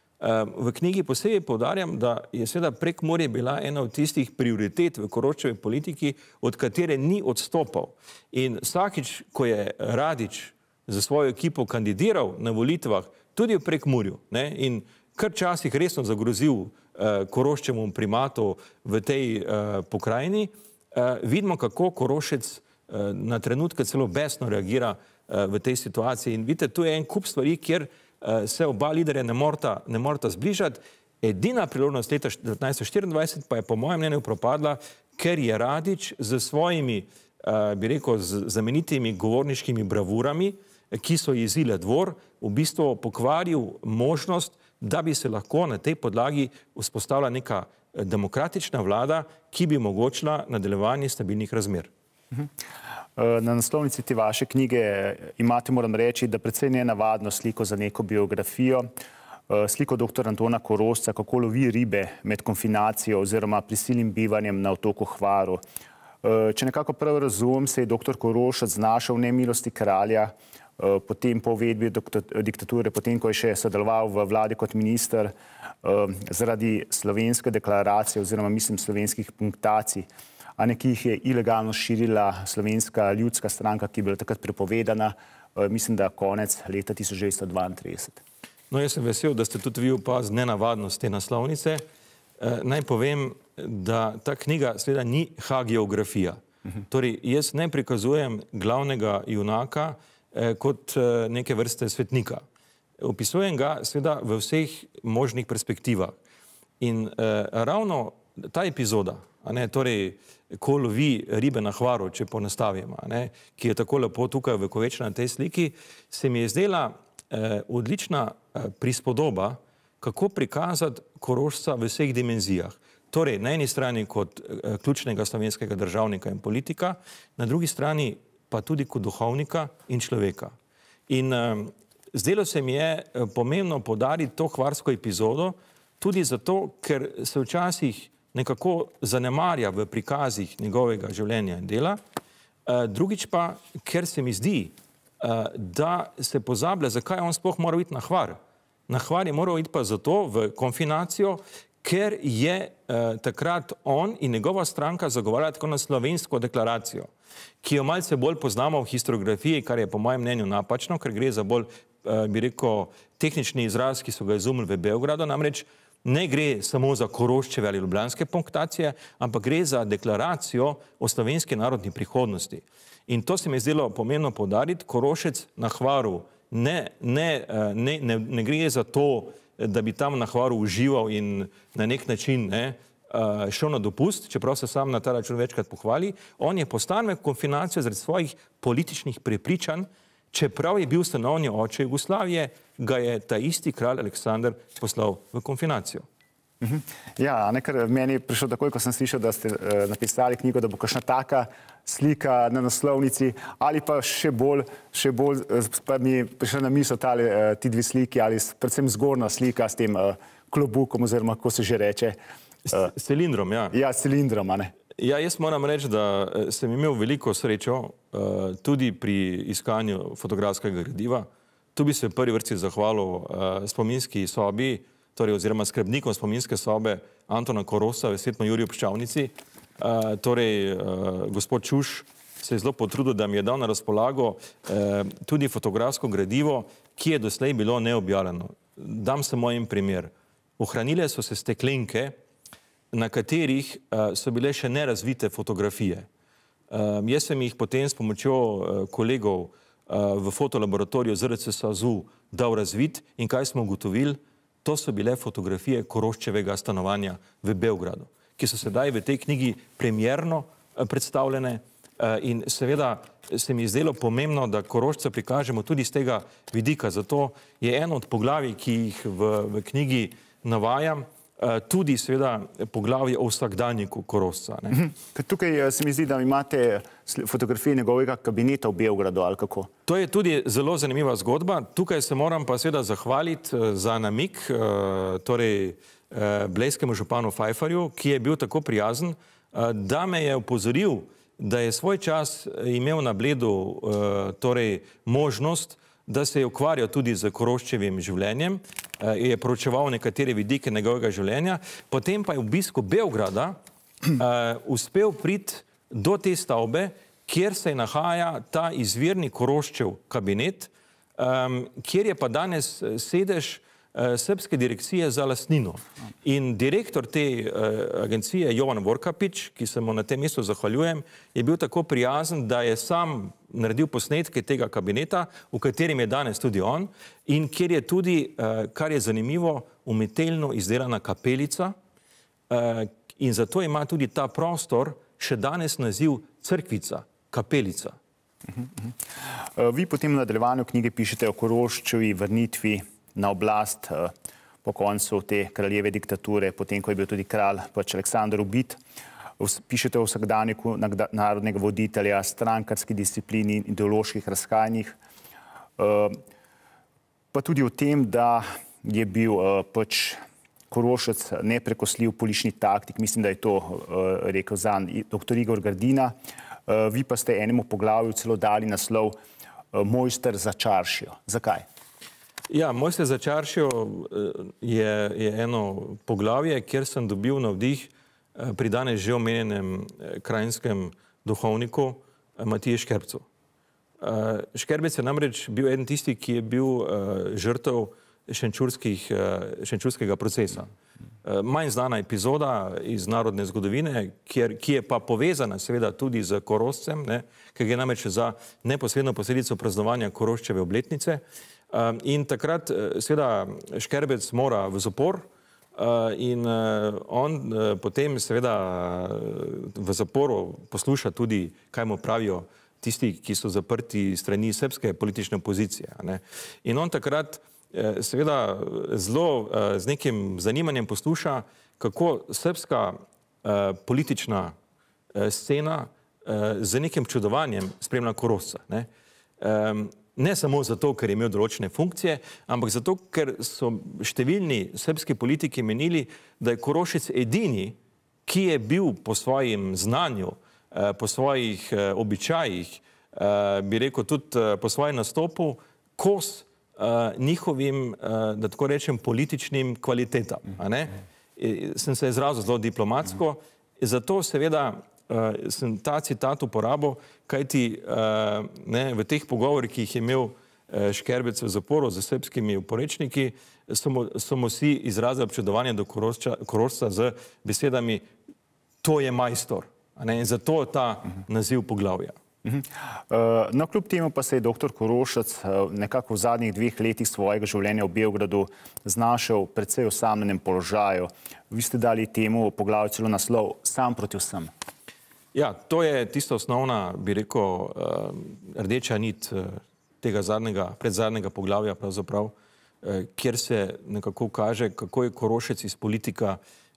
V knjigi posebej poudarjam, da je seveda Prekmurje bila ena od tistih prioritet v Koroščevi politiki, od katere ni odstopal. In vsakič, ko je Radić za svojo ekipo kandidiral na volitvah, tudi v Prekmurju, ne, in kar časih resno zagrozil uh, Koroščevemu primatu v tej uh, pokrajini, uh, vidimo, kako Korošec uh, na trenutke celo besno reagira uh, v tej situaciji. In vidite, tu je en kup stvari, kjer se oba liderja ne morata, ne morata zbližati. Edina priložnost leta devetnajststo štiriindvajset pa je po mojem mnenju propadla, ker je Radić z svojimi, bi rekel, z znamenitimi govorniškimi bravurami, ki so jezile dvor, v bistvu pokvaril možnost, da bi se lahko na tej podlagi vzpostavila neka demokratična vlada, ki bi omogočila nadaljevanje stabilnih razmer. Mhm. Na naslovnici te vaše knjige imate, moram reči, da precej nenavadno sliko za neko biografijo, sliko doktor Antona Korošca, kako lovi ribe med konfinacijo oziroma prisilnim bivanjem na otoku Hvaru. Če nekako prav razumem, se je doktor Korošec znašel v nemilosti kralja, potem po uvedbi diktature, potem, ko je še sodeloval v vladi kot minister, zaradi slovenske deklaracije oziroma, mislim, slovenskih punktacij, a ne, ki jih je ilegalno širila Slovenska ljudska stranka, ki je bila takrat prepovedana, mislim, da konec leta tisoč devetsto dvaintrideset. No, jaz sem vesel, da ste tudi vi opazili nenavadnost te naslovnice. Naj povem, da ta knjiga seveda ni hagiografija. Torej, jaz ne prikazujem glavnega junaka kot neke vrste svetnika. Opisujem ga seveda v vseh možnih perspektivah. In ravno ta epizoda, torej, ko lovi ribe na Hvaru, če ponastavim, ki je tako lepo tukaj ovekovečena na tej sliki, se mi je zdela odlična prispodoba, kako prikazati Korošca v vseh dimenzijah. Torej, na eni strani kot ključnega slovenskega državnika in politika, na drugi strani pa tudi kot duhovnika in človeka. In zdelo se mi je pomembno poudariti to hvarsko epizodo, tudi zato, ker se včasih nekako zanemarja v prikazih njegovega življenja in dela, drugič pa, ker se mi zdi, da se pozablja, zakaj on sploh mora iti na Hvar. Na Hvar je moral iti pa zato v konfinacijo, ker je takrat on in njegova stranka zagovarjala tako na slovensko deklaracijo, ki jo malce bolj poznamo v historiografiji, kar je po mojem mnenju napačno, ker gre za bolj, bi rekel, tehnični izraz, ki so ga izumili v Beogradu, namreč ne gre samo za Koroščeve ali ljubljanske punktacije, ampak gre za deklaracijo o slovenski narodni prihodnosti. In to se mi je zdelo pomembno poudariti. Korošec na Hvaru ne, ne, ne, ne, ne gre za to, da bi tam na Hvaru užival in na nek način ne, šel na dopust, čeprav se sam na ta račun večkrat pohvali. On je postavljen v konfinacijo zaradi svojih političnih prepričanj, čeprav je bil ustanovni oče Jugoslavije, ga je ta isti kralj Aleksander poslal v konfinacijo. Ja, nekaj meni je prišlo takoj, ko sem slišal, da ste napisali knjigo, da bo kakšna taka slika na naslovnici, ali pa še bolj, še bolj pa mi je prišla na misel tale, ti dve sliki, ali predvsem zgornja slika s tem klobukom, oziroma kako se že reče. S cilindrom, ja. Ja, s cilindrom, a ne. Ja, jaz moram reči, da sem imel veliko srečo tudi pri iskanju fotografskega gradiva. Tu bi se v prvi vrsti zahvalil spominski sobi, torej oziroma skrbnikom spominske sobe Antona Korošca v Svetom Juriju Puščavnici. Torej, gospod Čuš se je zelo potrudil, da mi je dal na razpolago tudi fotografsko gradivo, ki je doslej bilo neobjavljeno. Dam samo en primer. Ohranile so se steklenke, na katerih so bile še nerazvite fotografije. Jaz sem jih potem s pomočjo kolegov v fotolaboratoriju Z R C SAZU dal razvit in kaj smo ugotovili? To so bile fotografije Koroščevega stanovanja v Beogradu, ki so sedaj v tej knjigi premierno predstavljene in seveda se mi je zdelo pomembno, da Korošca prikažemo tudi z tega vidika. Zato je eno od poglavij, ki jih v, v knjigi navajam, tudi seveda poglavje o vsakdanjiku Korošca. Tukaj se mi zdi, da imate fotografije njegovega kabineta v Beogradu, ali kako? To je tudi zelo zanimiva zgodba. Tukaj se moram pa seveda zahvaliti za namig, torej blejskemu županu Pfeifferju, ki je bil tako prijazen, da me je opozoril, da je svoj čas imel na Bledu torej možnost, da se je ukvarjal tudi z Koroščevim življenjem, je proučeval nekatere vidike njegovega življenja, potem pa je v obisku Beograda uspel priti do te stavbe, kjer se nahaja ta izvirni Koroščev kabinet, kjer je pa danes sedež Srbske direkcije za lastnino. In direktor te agencije, Jovan Vorkapić, ki se mu na tem mestu zahvaljujem, je bil tako prijazen, da je sam naredil posnetke tega kabineta, v katerem je danes tudi on, in kjer je tudi, kar je zanimivo, umetelno izdelana kapelica, in zato ima tudi ta prostor še danes naziv Crkvica, kapelica. Vi potem v nadaljevanju knjige pišete o Koroščevi vrnitvi na oblast po koncu te kraljeve diktature, potem, ko je bil tudi kralj pač Aleksander ubit. Pišete o vsakdanjiku narodnega voditelja, strankarski disciplini in ideoloških razhajanjih, pa tudi o tem, da je bil pač Korošec neprekosljiv politični taktik, mislim, da je to rekel zanj doktor Igor Grdina. Vi pa ste enemu poglavju celo dali naslov Mojster za čaršijo. Zakaj? Ja, Mojster za čaršijo je, je eno poglavje, kjer sem dobil navdih pri danes že omenjenem krajinskem duhovniku Matiji Škerbcu. Škerbec je namreč bil eden tisti, ki je bil žrtev šenčurskega procesa. Manj znana epizoda iz narodne zgodovine, kjer, ki je pa povezana seveda tudi z Korošcem, ne, ker je namreč za neposredno posledico praznovanja Koroščeve obletnice. In takrat seveda Škerbec mora v zapor in on potem seveda v zaporu posluša tudi, kaj mu pravijo tisti, ki so zaprti strani srbske politične opozicije. Ne. In on takrat seveda zelo z nekim zanimanjem posluša, kako srbska politična scena z nekim čudovanjem spremlja Korošca. Ne. Ne samo zato, ker je imel določene funkcije, ampak zato, ker so številni srbski politiki menili, da je Korošec edini, ki je bil po svojem znanju, po svojih običajih, bi rekel tudi po svojem nastopu, kos njihovim, da tako rečem, političnim kvalitetam. A ne? Sem se izrazil zelo diplomatsko, zato seveda sem ta citat uporabil, kajti ne, v teh pogovorih, ki jih je imel Škerbec v zaporu z srbskimi oporečniki, so mu vsi izrazili občudovanje do Korošca z besedami to je majstor. In zato ta naziv poglavja. No, kljub temu pa se je doktor Korošec nekako v zadnjih dveh letih svojega življenja v Beogradu znašel v precej osamljenem položaju. Vi ste dali temu poglavju celo naslov Sam proti vsem. Ja, to je tista osnovna, bi rekel, rdeča nit tega zadnjega, predzadnjega poglavja pravzaprav, kjer se nekako kaže, kako je Korošec iz politika,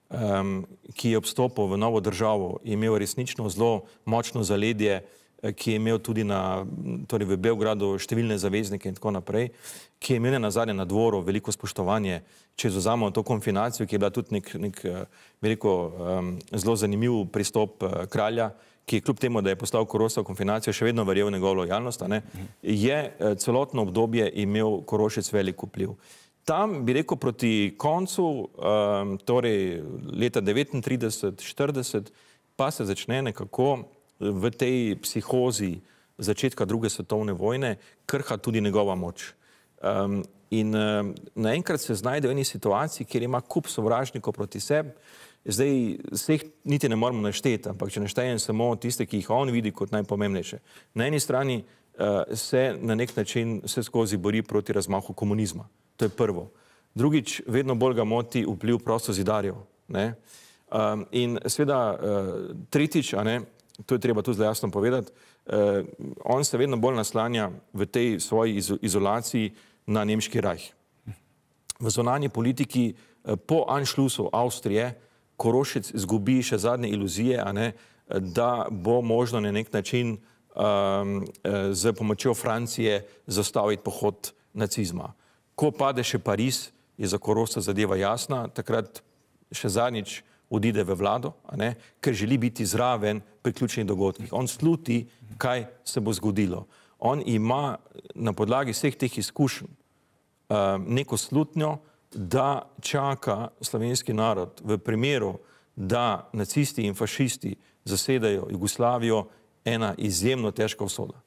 ki je obstopil v novo državo, imel resnično zelo močno zaledje, ki je imel tudi na, torej v Beogradu številne zaveznike in tako naprej, ki je imel nazadnje na dvoru veliko spoštovanje, če vzamemo to konfinacijo, ki je bila tudi nek, nek bi rekel, zelo zanimiv pristop kralja, ki je kljub temu, da je poslal Korošca v konfinacijo, še vedno verjel v njegovo lojalnost, ne, je celotno obdobje imel Korošec velik vpliv. Tam, bi rekel, proti koncu, torej leta devetintrideset štirideset, pa se začne nekako v tej psihozi začetka druge svetovne vojne krha tudi njegova moč. Um, in um, naenkrat se znajde v eni situaciji, kjer ima kup sovražnikov proti sebi. Zdaj vseh niti ne moramo našteti, ampak če naštejem samo tiste, ki jih on vidi kot najpomembnejše. Na eni strani uh, se na nek način vse skozi bori proti razmahu komunizma. To je prvo. Drugič, vedno bolj ga moti vpliv prostozidarjev. Ne? Um, in seveda uh, tretjič, a ne, to je treba tudi zelo jasno povedati, eh, on se vedno bolj naslanja v tej svoji iz izolaciji na nemški rajh. V zunanji politiki eh, po Anschlussu Avstrije Korošec izgubi še zadnje iluzije, a ne, da bo možno na nek način um, z pomočjo Francije zastaviti pohod nacizma. Ko pade še Pariz, je za Korošca zadeva jasna, takrat še zadnjič odide v vlado, a ne, ker želi biti zraven pri ključnih dogodkih. On sluti, kaj se bo zgodilo. On ima na podlagi vseh teh izkušenj um, neko slutnjo, da čaka slovenski narod v primeru, da nacisti in fašisti zasedajo Jugoslavijo, ena izjemno težka usoda.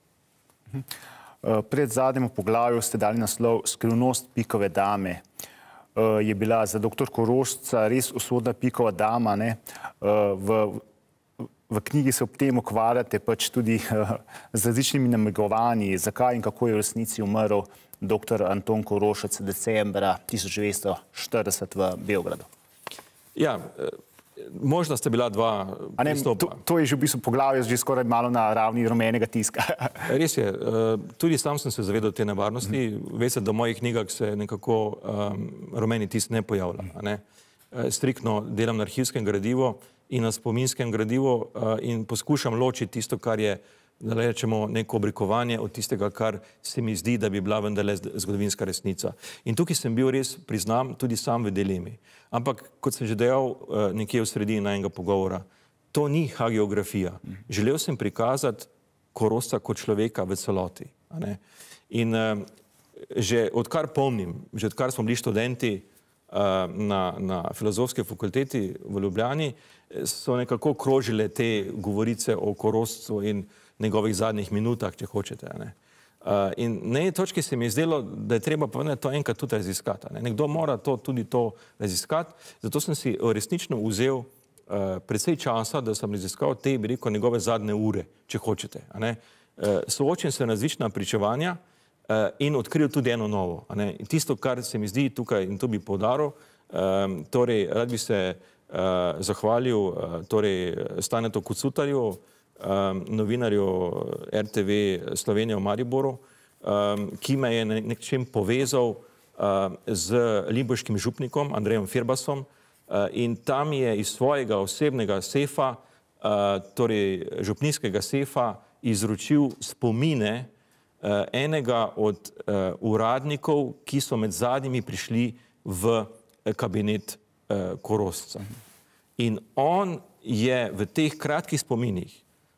Pred zadnjemu poglavju ste dali naslov Skrivnost pikove dame. Je bila za doktor Korošca res usodna pikova dama. Ne? V, v knjigi se ob tem ukvarjate pač tudi z različnimi namigovanji, zakaj in kako je v resnici umrl doktor Anton Korošec decembra tisoč devetsto štirideset v Beogradu. Ja, možda sta bila dva pristopa. To, to je že v bistvu poglavje, že skoraj malo na ravni rumenega tiska. Res je. Tudi sam sem se zavedal te nevarnosti. Veste, da v mojih knjigah se nekako um, rumeni tisk ne pojavlja. Ne? Striktno delam na arhivskem gradivu in na spominskem gradivu uh, in poskušam ločiti tisto, kar je da rečemo, neko oblikovanje od tistega, kar se mi zdi, da bi bila vendarle zgodovinska resnica. In tukaj sem bil res, priznam, tudi sam v dilemi. Ampak, kot sem že dejal nekje v sredini enega pogovora, to ni hagiografija. Želel sem prikazati Korošca kot človeka v celoti. A ne? In uh, že odkar pomnim, že odkar smo bili študenti uh, na, na filozofski fakulteti v Ljubljani, so nekako krožile te govorice o Korošcu in njegovih zadnjih minutah, če hočete. Ne? Uh, in na eni točki se mi je zdelo, da je treba pa to enkrat tudi raziskati. Ne? Nekdo mora to, tudi to raziskati, zato sem si resnično vzel Uh, predvsej časa, da sem raziskal te, bi rekel, njegove zadnje ure, če hočete. A ne? Uh, soočen se na različna pričevanja uh, in odkril tudi eno novo. A ne? In tisto, kar se mi zdi tukaj, in to bi poudaril, um, torej, rad bi se uh, zahvalil uh, torej, Stanetu Kocutarju, um, novinarju R T V Slovenije v Mariboru, um, ki me je na nek način povezal uh, z limburškim župnikom Andrejem Firbasom, in tam je iz svojega osebnega sefa, torej župnijskega sefa, izročil spomine enega od uradnikov, ki so med zadnjimi prišli v kabinet Korošca. In on je v teh kratkih spominih,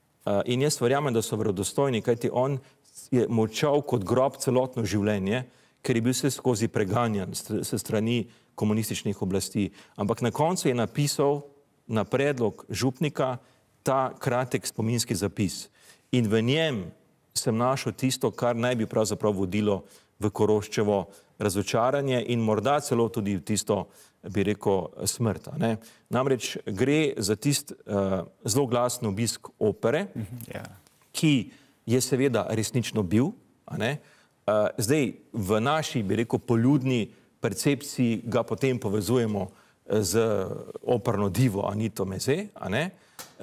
in jaz verjamem, da so verodostojni, kajti on je molčal kot grob celotno življenje, ker je bil vse skozi preganjan se strani komunističnih oblasti. Ampak na koncu je napisal na predlog župnika ta kratek spominski zapis. In v njem sem našel tisto, kar naj bi pravzaprav vodilo v Koroščevo razočaranje in morda celo tudi tisto, bi rekel, smrt. Ne? Namreč gre za tist uh, zelo glasen obisk opere, yeah. ki je seveda resnično bil. A ne? Uh, zdaj, v naši, bi rekel, poljudni percepciji ga potem povezujemo z operno divo Anito Meze, a ne?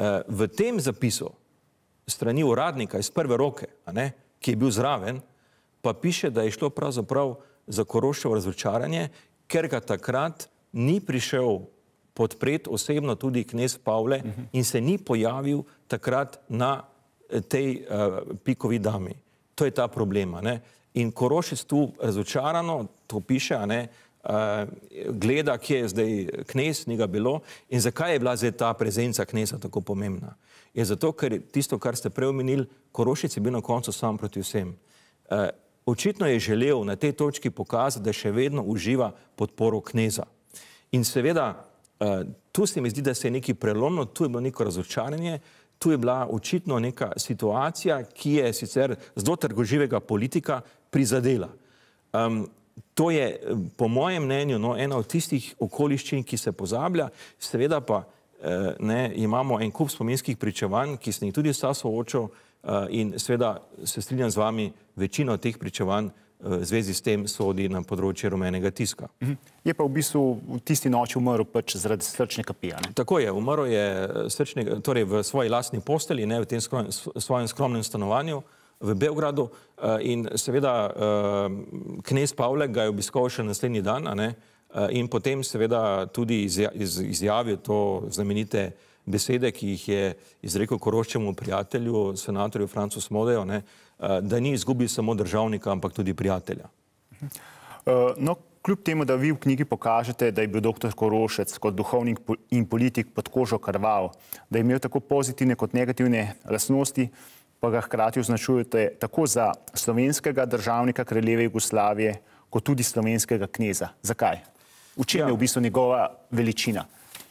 V tem zapisu strani uradnika iz prve roke, a ne, ki je bil zraven, pa piše, da je šlo pravzaprav za Koroščevo razočaranje, ker ga takrat ni prišel podpret osebno tudi knez Pavle in se ni pojavil takrat na tej uh, pikovi dami. To je ta problem, a ne? In Korošec tu razočarano, to piše, a ne, uh, gleda, kje je zdaj knez, ni ga bilo. In zakaj je bila zdaj ta prezenca kneza tako pomembna? Je zato, ker tisto, kar ste prej omenili, Korošec je bil na koncu sam proti vsem. Uh, očitno je želel na tej točki pokazati, da še vedno uživa podporo kneza. In seveda, uh, tu se mi zdi, da se je nekaj prelomno, tu je bilo neko razočaranje, tu je bila očitno neka situacija, ki je sicer zelo trgoživega politika prizadela. Um, to je, po mojem mnenju, no, ena od tistih okoliščin, ki se pozablja, seveda pa eh, ne, imamo en kup spominskih pričevanj, ki sem jih tudi sam soočil eh, in seveda se strinjam z vami, večino teh pričevanj v zvezi s tem sodi na področje rumenega tiska. Je pa v bistvu v tisti noči umrl pač zaradi srčne kapije. Tako je, umrl je srčne, torej v svoji lastni posteli, ne, v tem skrom, svojem skromnem stanovanju v Beogradu in seveda knez Pavle ga je obiskal še naslednji dan, a ne, in potem seveda tudi izjavil to znamenite besede, ki jih je izrekel Koroščevemu prijatelju, senatorju Francu Smodeju, ne, da ni izgubil samo državnika, ampak tudi prijatelja. No, kljub temu, da vi v knjigi pokažete, da je bil doktor Korošec kot duhovnik in politik pod kožo krval, da je imel tako pozitivne kot negativne lastnosti, pa ga hkrati označujete tako za slovenskega državnika kraljeve Jugoslavije, kot tudi slovenskega kneza. Zakaj? V čem je v bistvu njegova veličina?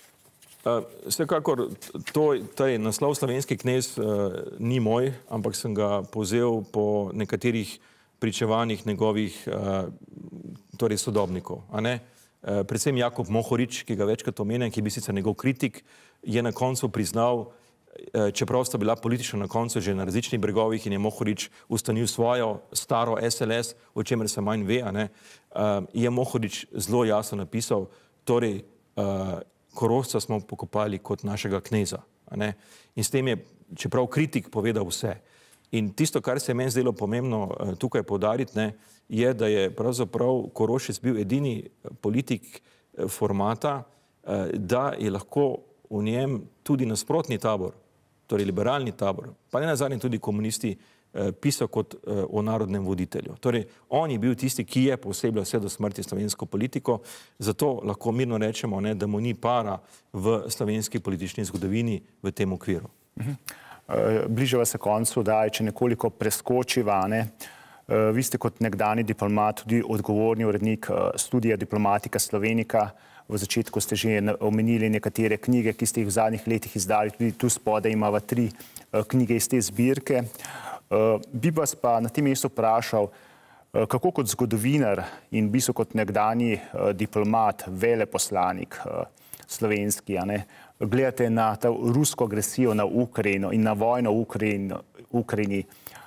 Vsekakor, torej naslov slovenski knez ni moj, ampak sem ga povzel po nekaterih pričevanjih njegovih torej sodobnikov. A ne? Predvsem Jakob Mohorič, ki ga večkrat omenjam, ki je bil sicer njegov kritik, je na koncu priznal, čeprav sta bila politično na koncu že na različnih bregovih in je Mohorič ustanovil svojo staro S L S, o čemer se manj ve, a ne, je Mohorič zelo jasno napisal, torej Korošca smo pokopali kot našega kneza. A ne? In s tem je, čeprav kritik, povedal vse. In tisto, kar se je meni zdelo pomembno tukaj poudariti, ne, je, da je pravzaprav Korošec bil edini politik formata, da je lahko v njem tudi nasprotni tabor torej liberalni tabor, pa ne nazadnje tudi komunisti, pisal kot o narodnem voditelju. Torej, on je bil tisti, ki je poosebljal vse do smrti slovensko politiko, zato lahko mirno rečemo, ne, da mu ni para v slovenski politični zgodovini v tem okviru. Bližava se koncu, da če nekoliko preskočiva, ne, vi ste kot nekdani diplomat tudi odgovorni urednik studija Diplomatika Slovenika. V začetku ste že omenili nekatere knjige, ki ste jih v zadnjih letih izdali, tudi tu spodaj imava tri knjige iz te zbirke. Bi vas pa na tem mestu vprašal, kako kot zgodovinar in v bistvu kot nekdanji diplomat, veleposlanik slovenski, a ne, gledate na ta rusko agresijo na Ukrajino in na vojno v Ukrajini.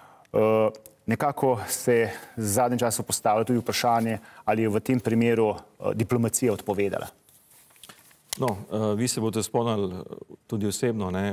Nekako se v zadnjem času postavlja tudi vprašanje, ali je v tem primeru diplomacija odpovedala. No, vi se boste spomnili tudi osebno, ne,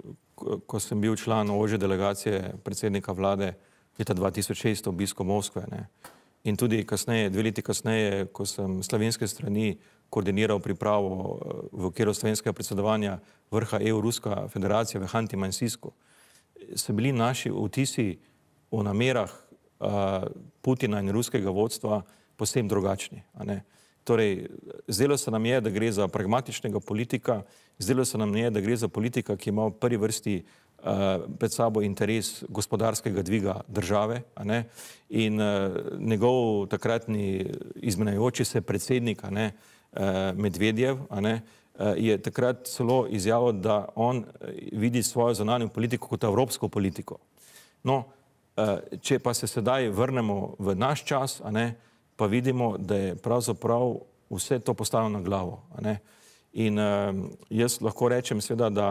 ko sem bil član ožje delegacije predsednika vlade leta dva tisoč šest obisko Moskve, ne. In tudi kasneje, dve leti kasneje, ko sem slovenske strani koordiniral pripravo v okviru slovenskega predsedovanja vrha E U-Ruska federacija v Hanti-Mansijsku, so bili naši vtisi o namerah uh, Putina in ruskega vodstva posebno drugačni. A ne? Torej, zdelo se nam je, da gre za pragmatičnega politika, zdelo se nam je, da gre za politika, ki ima v prvi vrsti uh, pred sabo interes gospodarskega dviga države, a ne? In uh, njegov takratni izmenjujoči se predsednik, a ne, uh, Medvedjev, a ne, uh, je takrat celo izjavil, da on vidi svojo zunanjo politiko kot evropsko politiko. No, če pa se sedaj vrnemo v naš čas, a ne, pa vidimo, da je pravzaprav vse to postavljeno na glavo. A ne. In uh, jaz lahko rečem seveda, da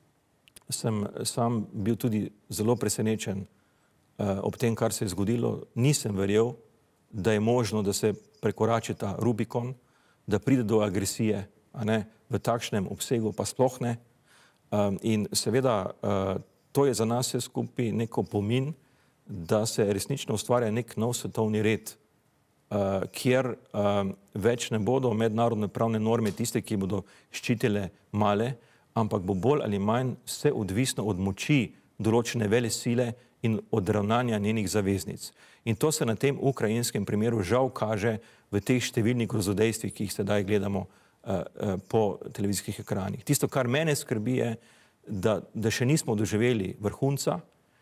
sem sam bil tudi zelo presenečen uh, ob tem, kar se je zgodilo. Nisem verjel, da je možno, da se prekorači ta Rubikon, da pride do agresije, a ne, v takšnem obsegu, pa sploh ne. Um, in seveda uh, to je za nas vse skupaj neko pomin, da se resnično ustvarja nek nov svetovni red, uh, kjer um, več ne bodo mednarodne pravne norme tiste, ki bodo ščitile male, ampak bo bolj ali manj vse odvisno od moči določene vele sile in od ravnanja njenih zaveznic. In to se na tem ukrajinskem primeru žal kaže v teh številnih grozodejstvih, ki jih sedaj gledamo uh, uh, po televizijskih ekranih. Tisto, kar mene skrbi, je, da, da še nismo doživeli vrhunca.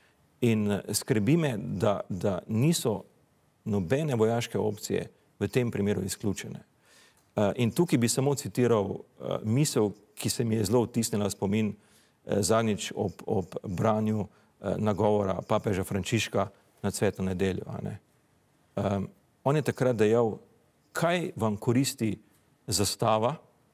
In skrbi me, da, da niso nobene vojaške opcije v tem primeru izključene. In tukaj bi samo citiral misel, ki se mi je zelo vtisnila spomin zadnjič ob, ob branju nagovora papeža Frančiška na Cvetno nedeljo. A ne. Um, on je takrat dejal, kaj vam koristi zastava,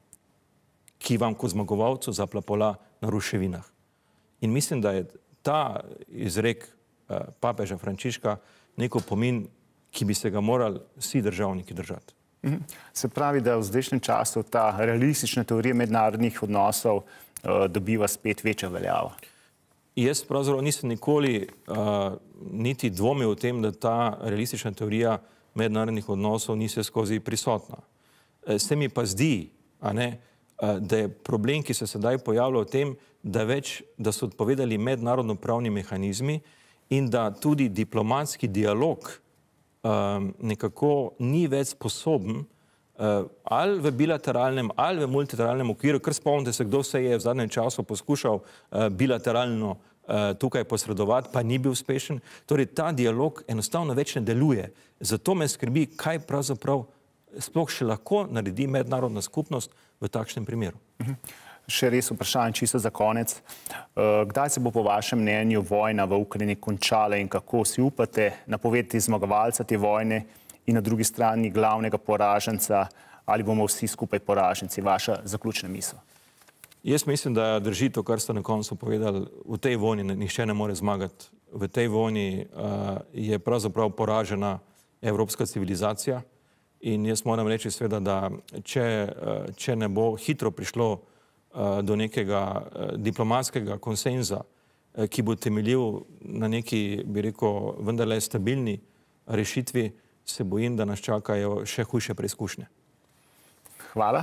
ki vam kot zmagovalcu zaplapola na ruševinah. In mislim, da je ta izrek uh, papeža Frančiška neko pomin, ki bi se ga morali vsi državniki držati. Mm-hmm. Se pravi, da v zdajšnjem času ta realistična teorija mednarodnih odnosov uh, dobiva spet večjo veljavo. Jaz pravzaprav nisem nikoli uh, niti dvomil o tem, da ta realistična teorija mednarodnih odnosov ni se skozi prisotna. E, se mi pa zdi, a ne, da je problem, ki se sedaj pojavlja v tem, da, več, da so odpovedali mednarodno-pravni mehanizmi in da tudi diplomatski dialog um, nekako ni več sposoben uh, ali v bilateralnem ali v multilateralnem okviru, ker spomnite se, kdo se je v zadnjem času poskušal uh, bilateralno uh, tukaj posredovati, pa ni bil uspešen. Torej, ta dialog enostavno več ne deluje. Zato me skrbi, kaj pravzaprav sploh še lahko naredi mednarodna skupnost v takšnem primeru. Mhm. Še res vprašanje čisto za konec. Kdaj se bo po vašem mnenju vojna v Ukrajini končala in kako si upate napovedati zmagovalca te vojne in na drugi strani glavnega poraženca, ali bomo vsi skupaj poraženci? Vaša zaključna misel. Jaz mislim, da drži to, kar ste na koncu povedali. V tej vojni nihče ne more zmagati. V tej vojni uh, je pravzaprav poražena evropska civilizacija. In jaz moram reči sveda, da če, če ne bo hitro prišlo do nekega diplomatskega konsenza, ki bo temeljil na neki, bi rekel, vendarle stabilni rešitvi, se bojim, da nas čakajo še hujše preizkušnje. Hvala.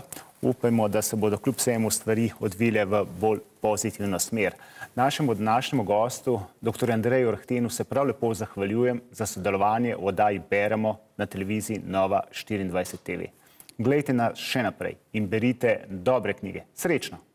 Upajmo, da se bodo kljub vsemu stvari odvile v bolj pozitivno smer. Našemu današnjemu gostu, doktorju Andreju Rhtinu, se prav lepo zahvaljujem za sodelovanje v oddaji Beremo na televiziji Nova štiriindvajset TV. Glejte nas še naprej in berite dobre knjige. Srečno!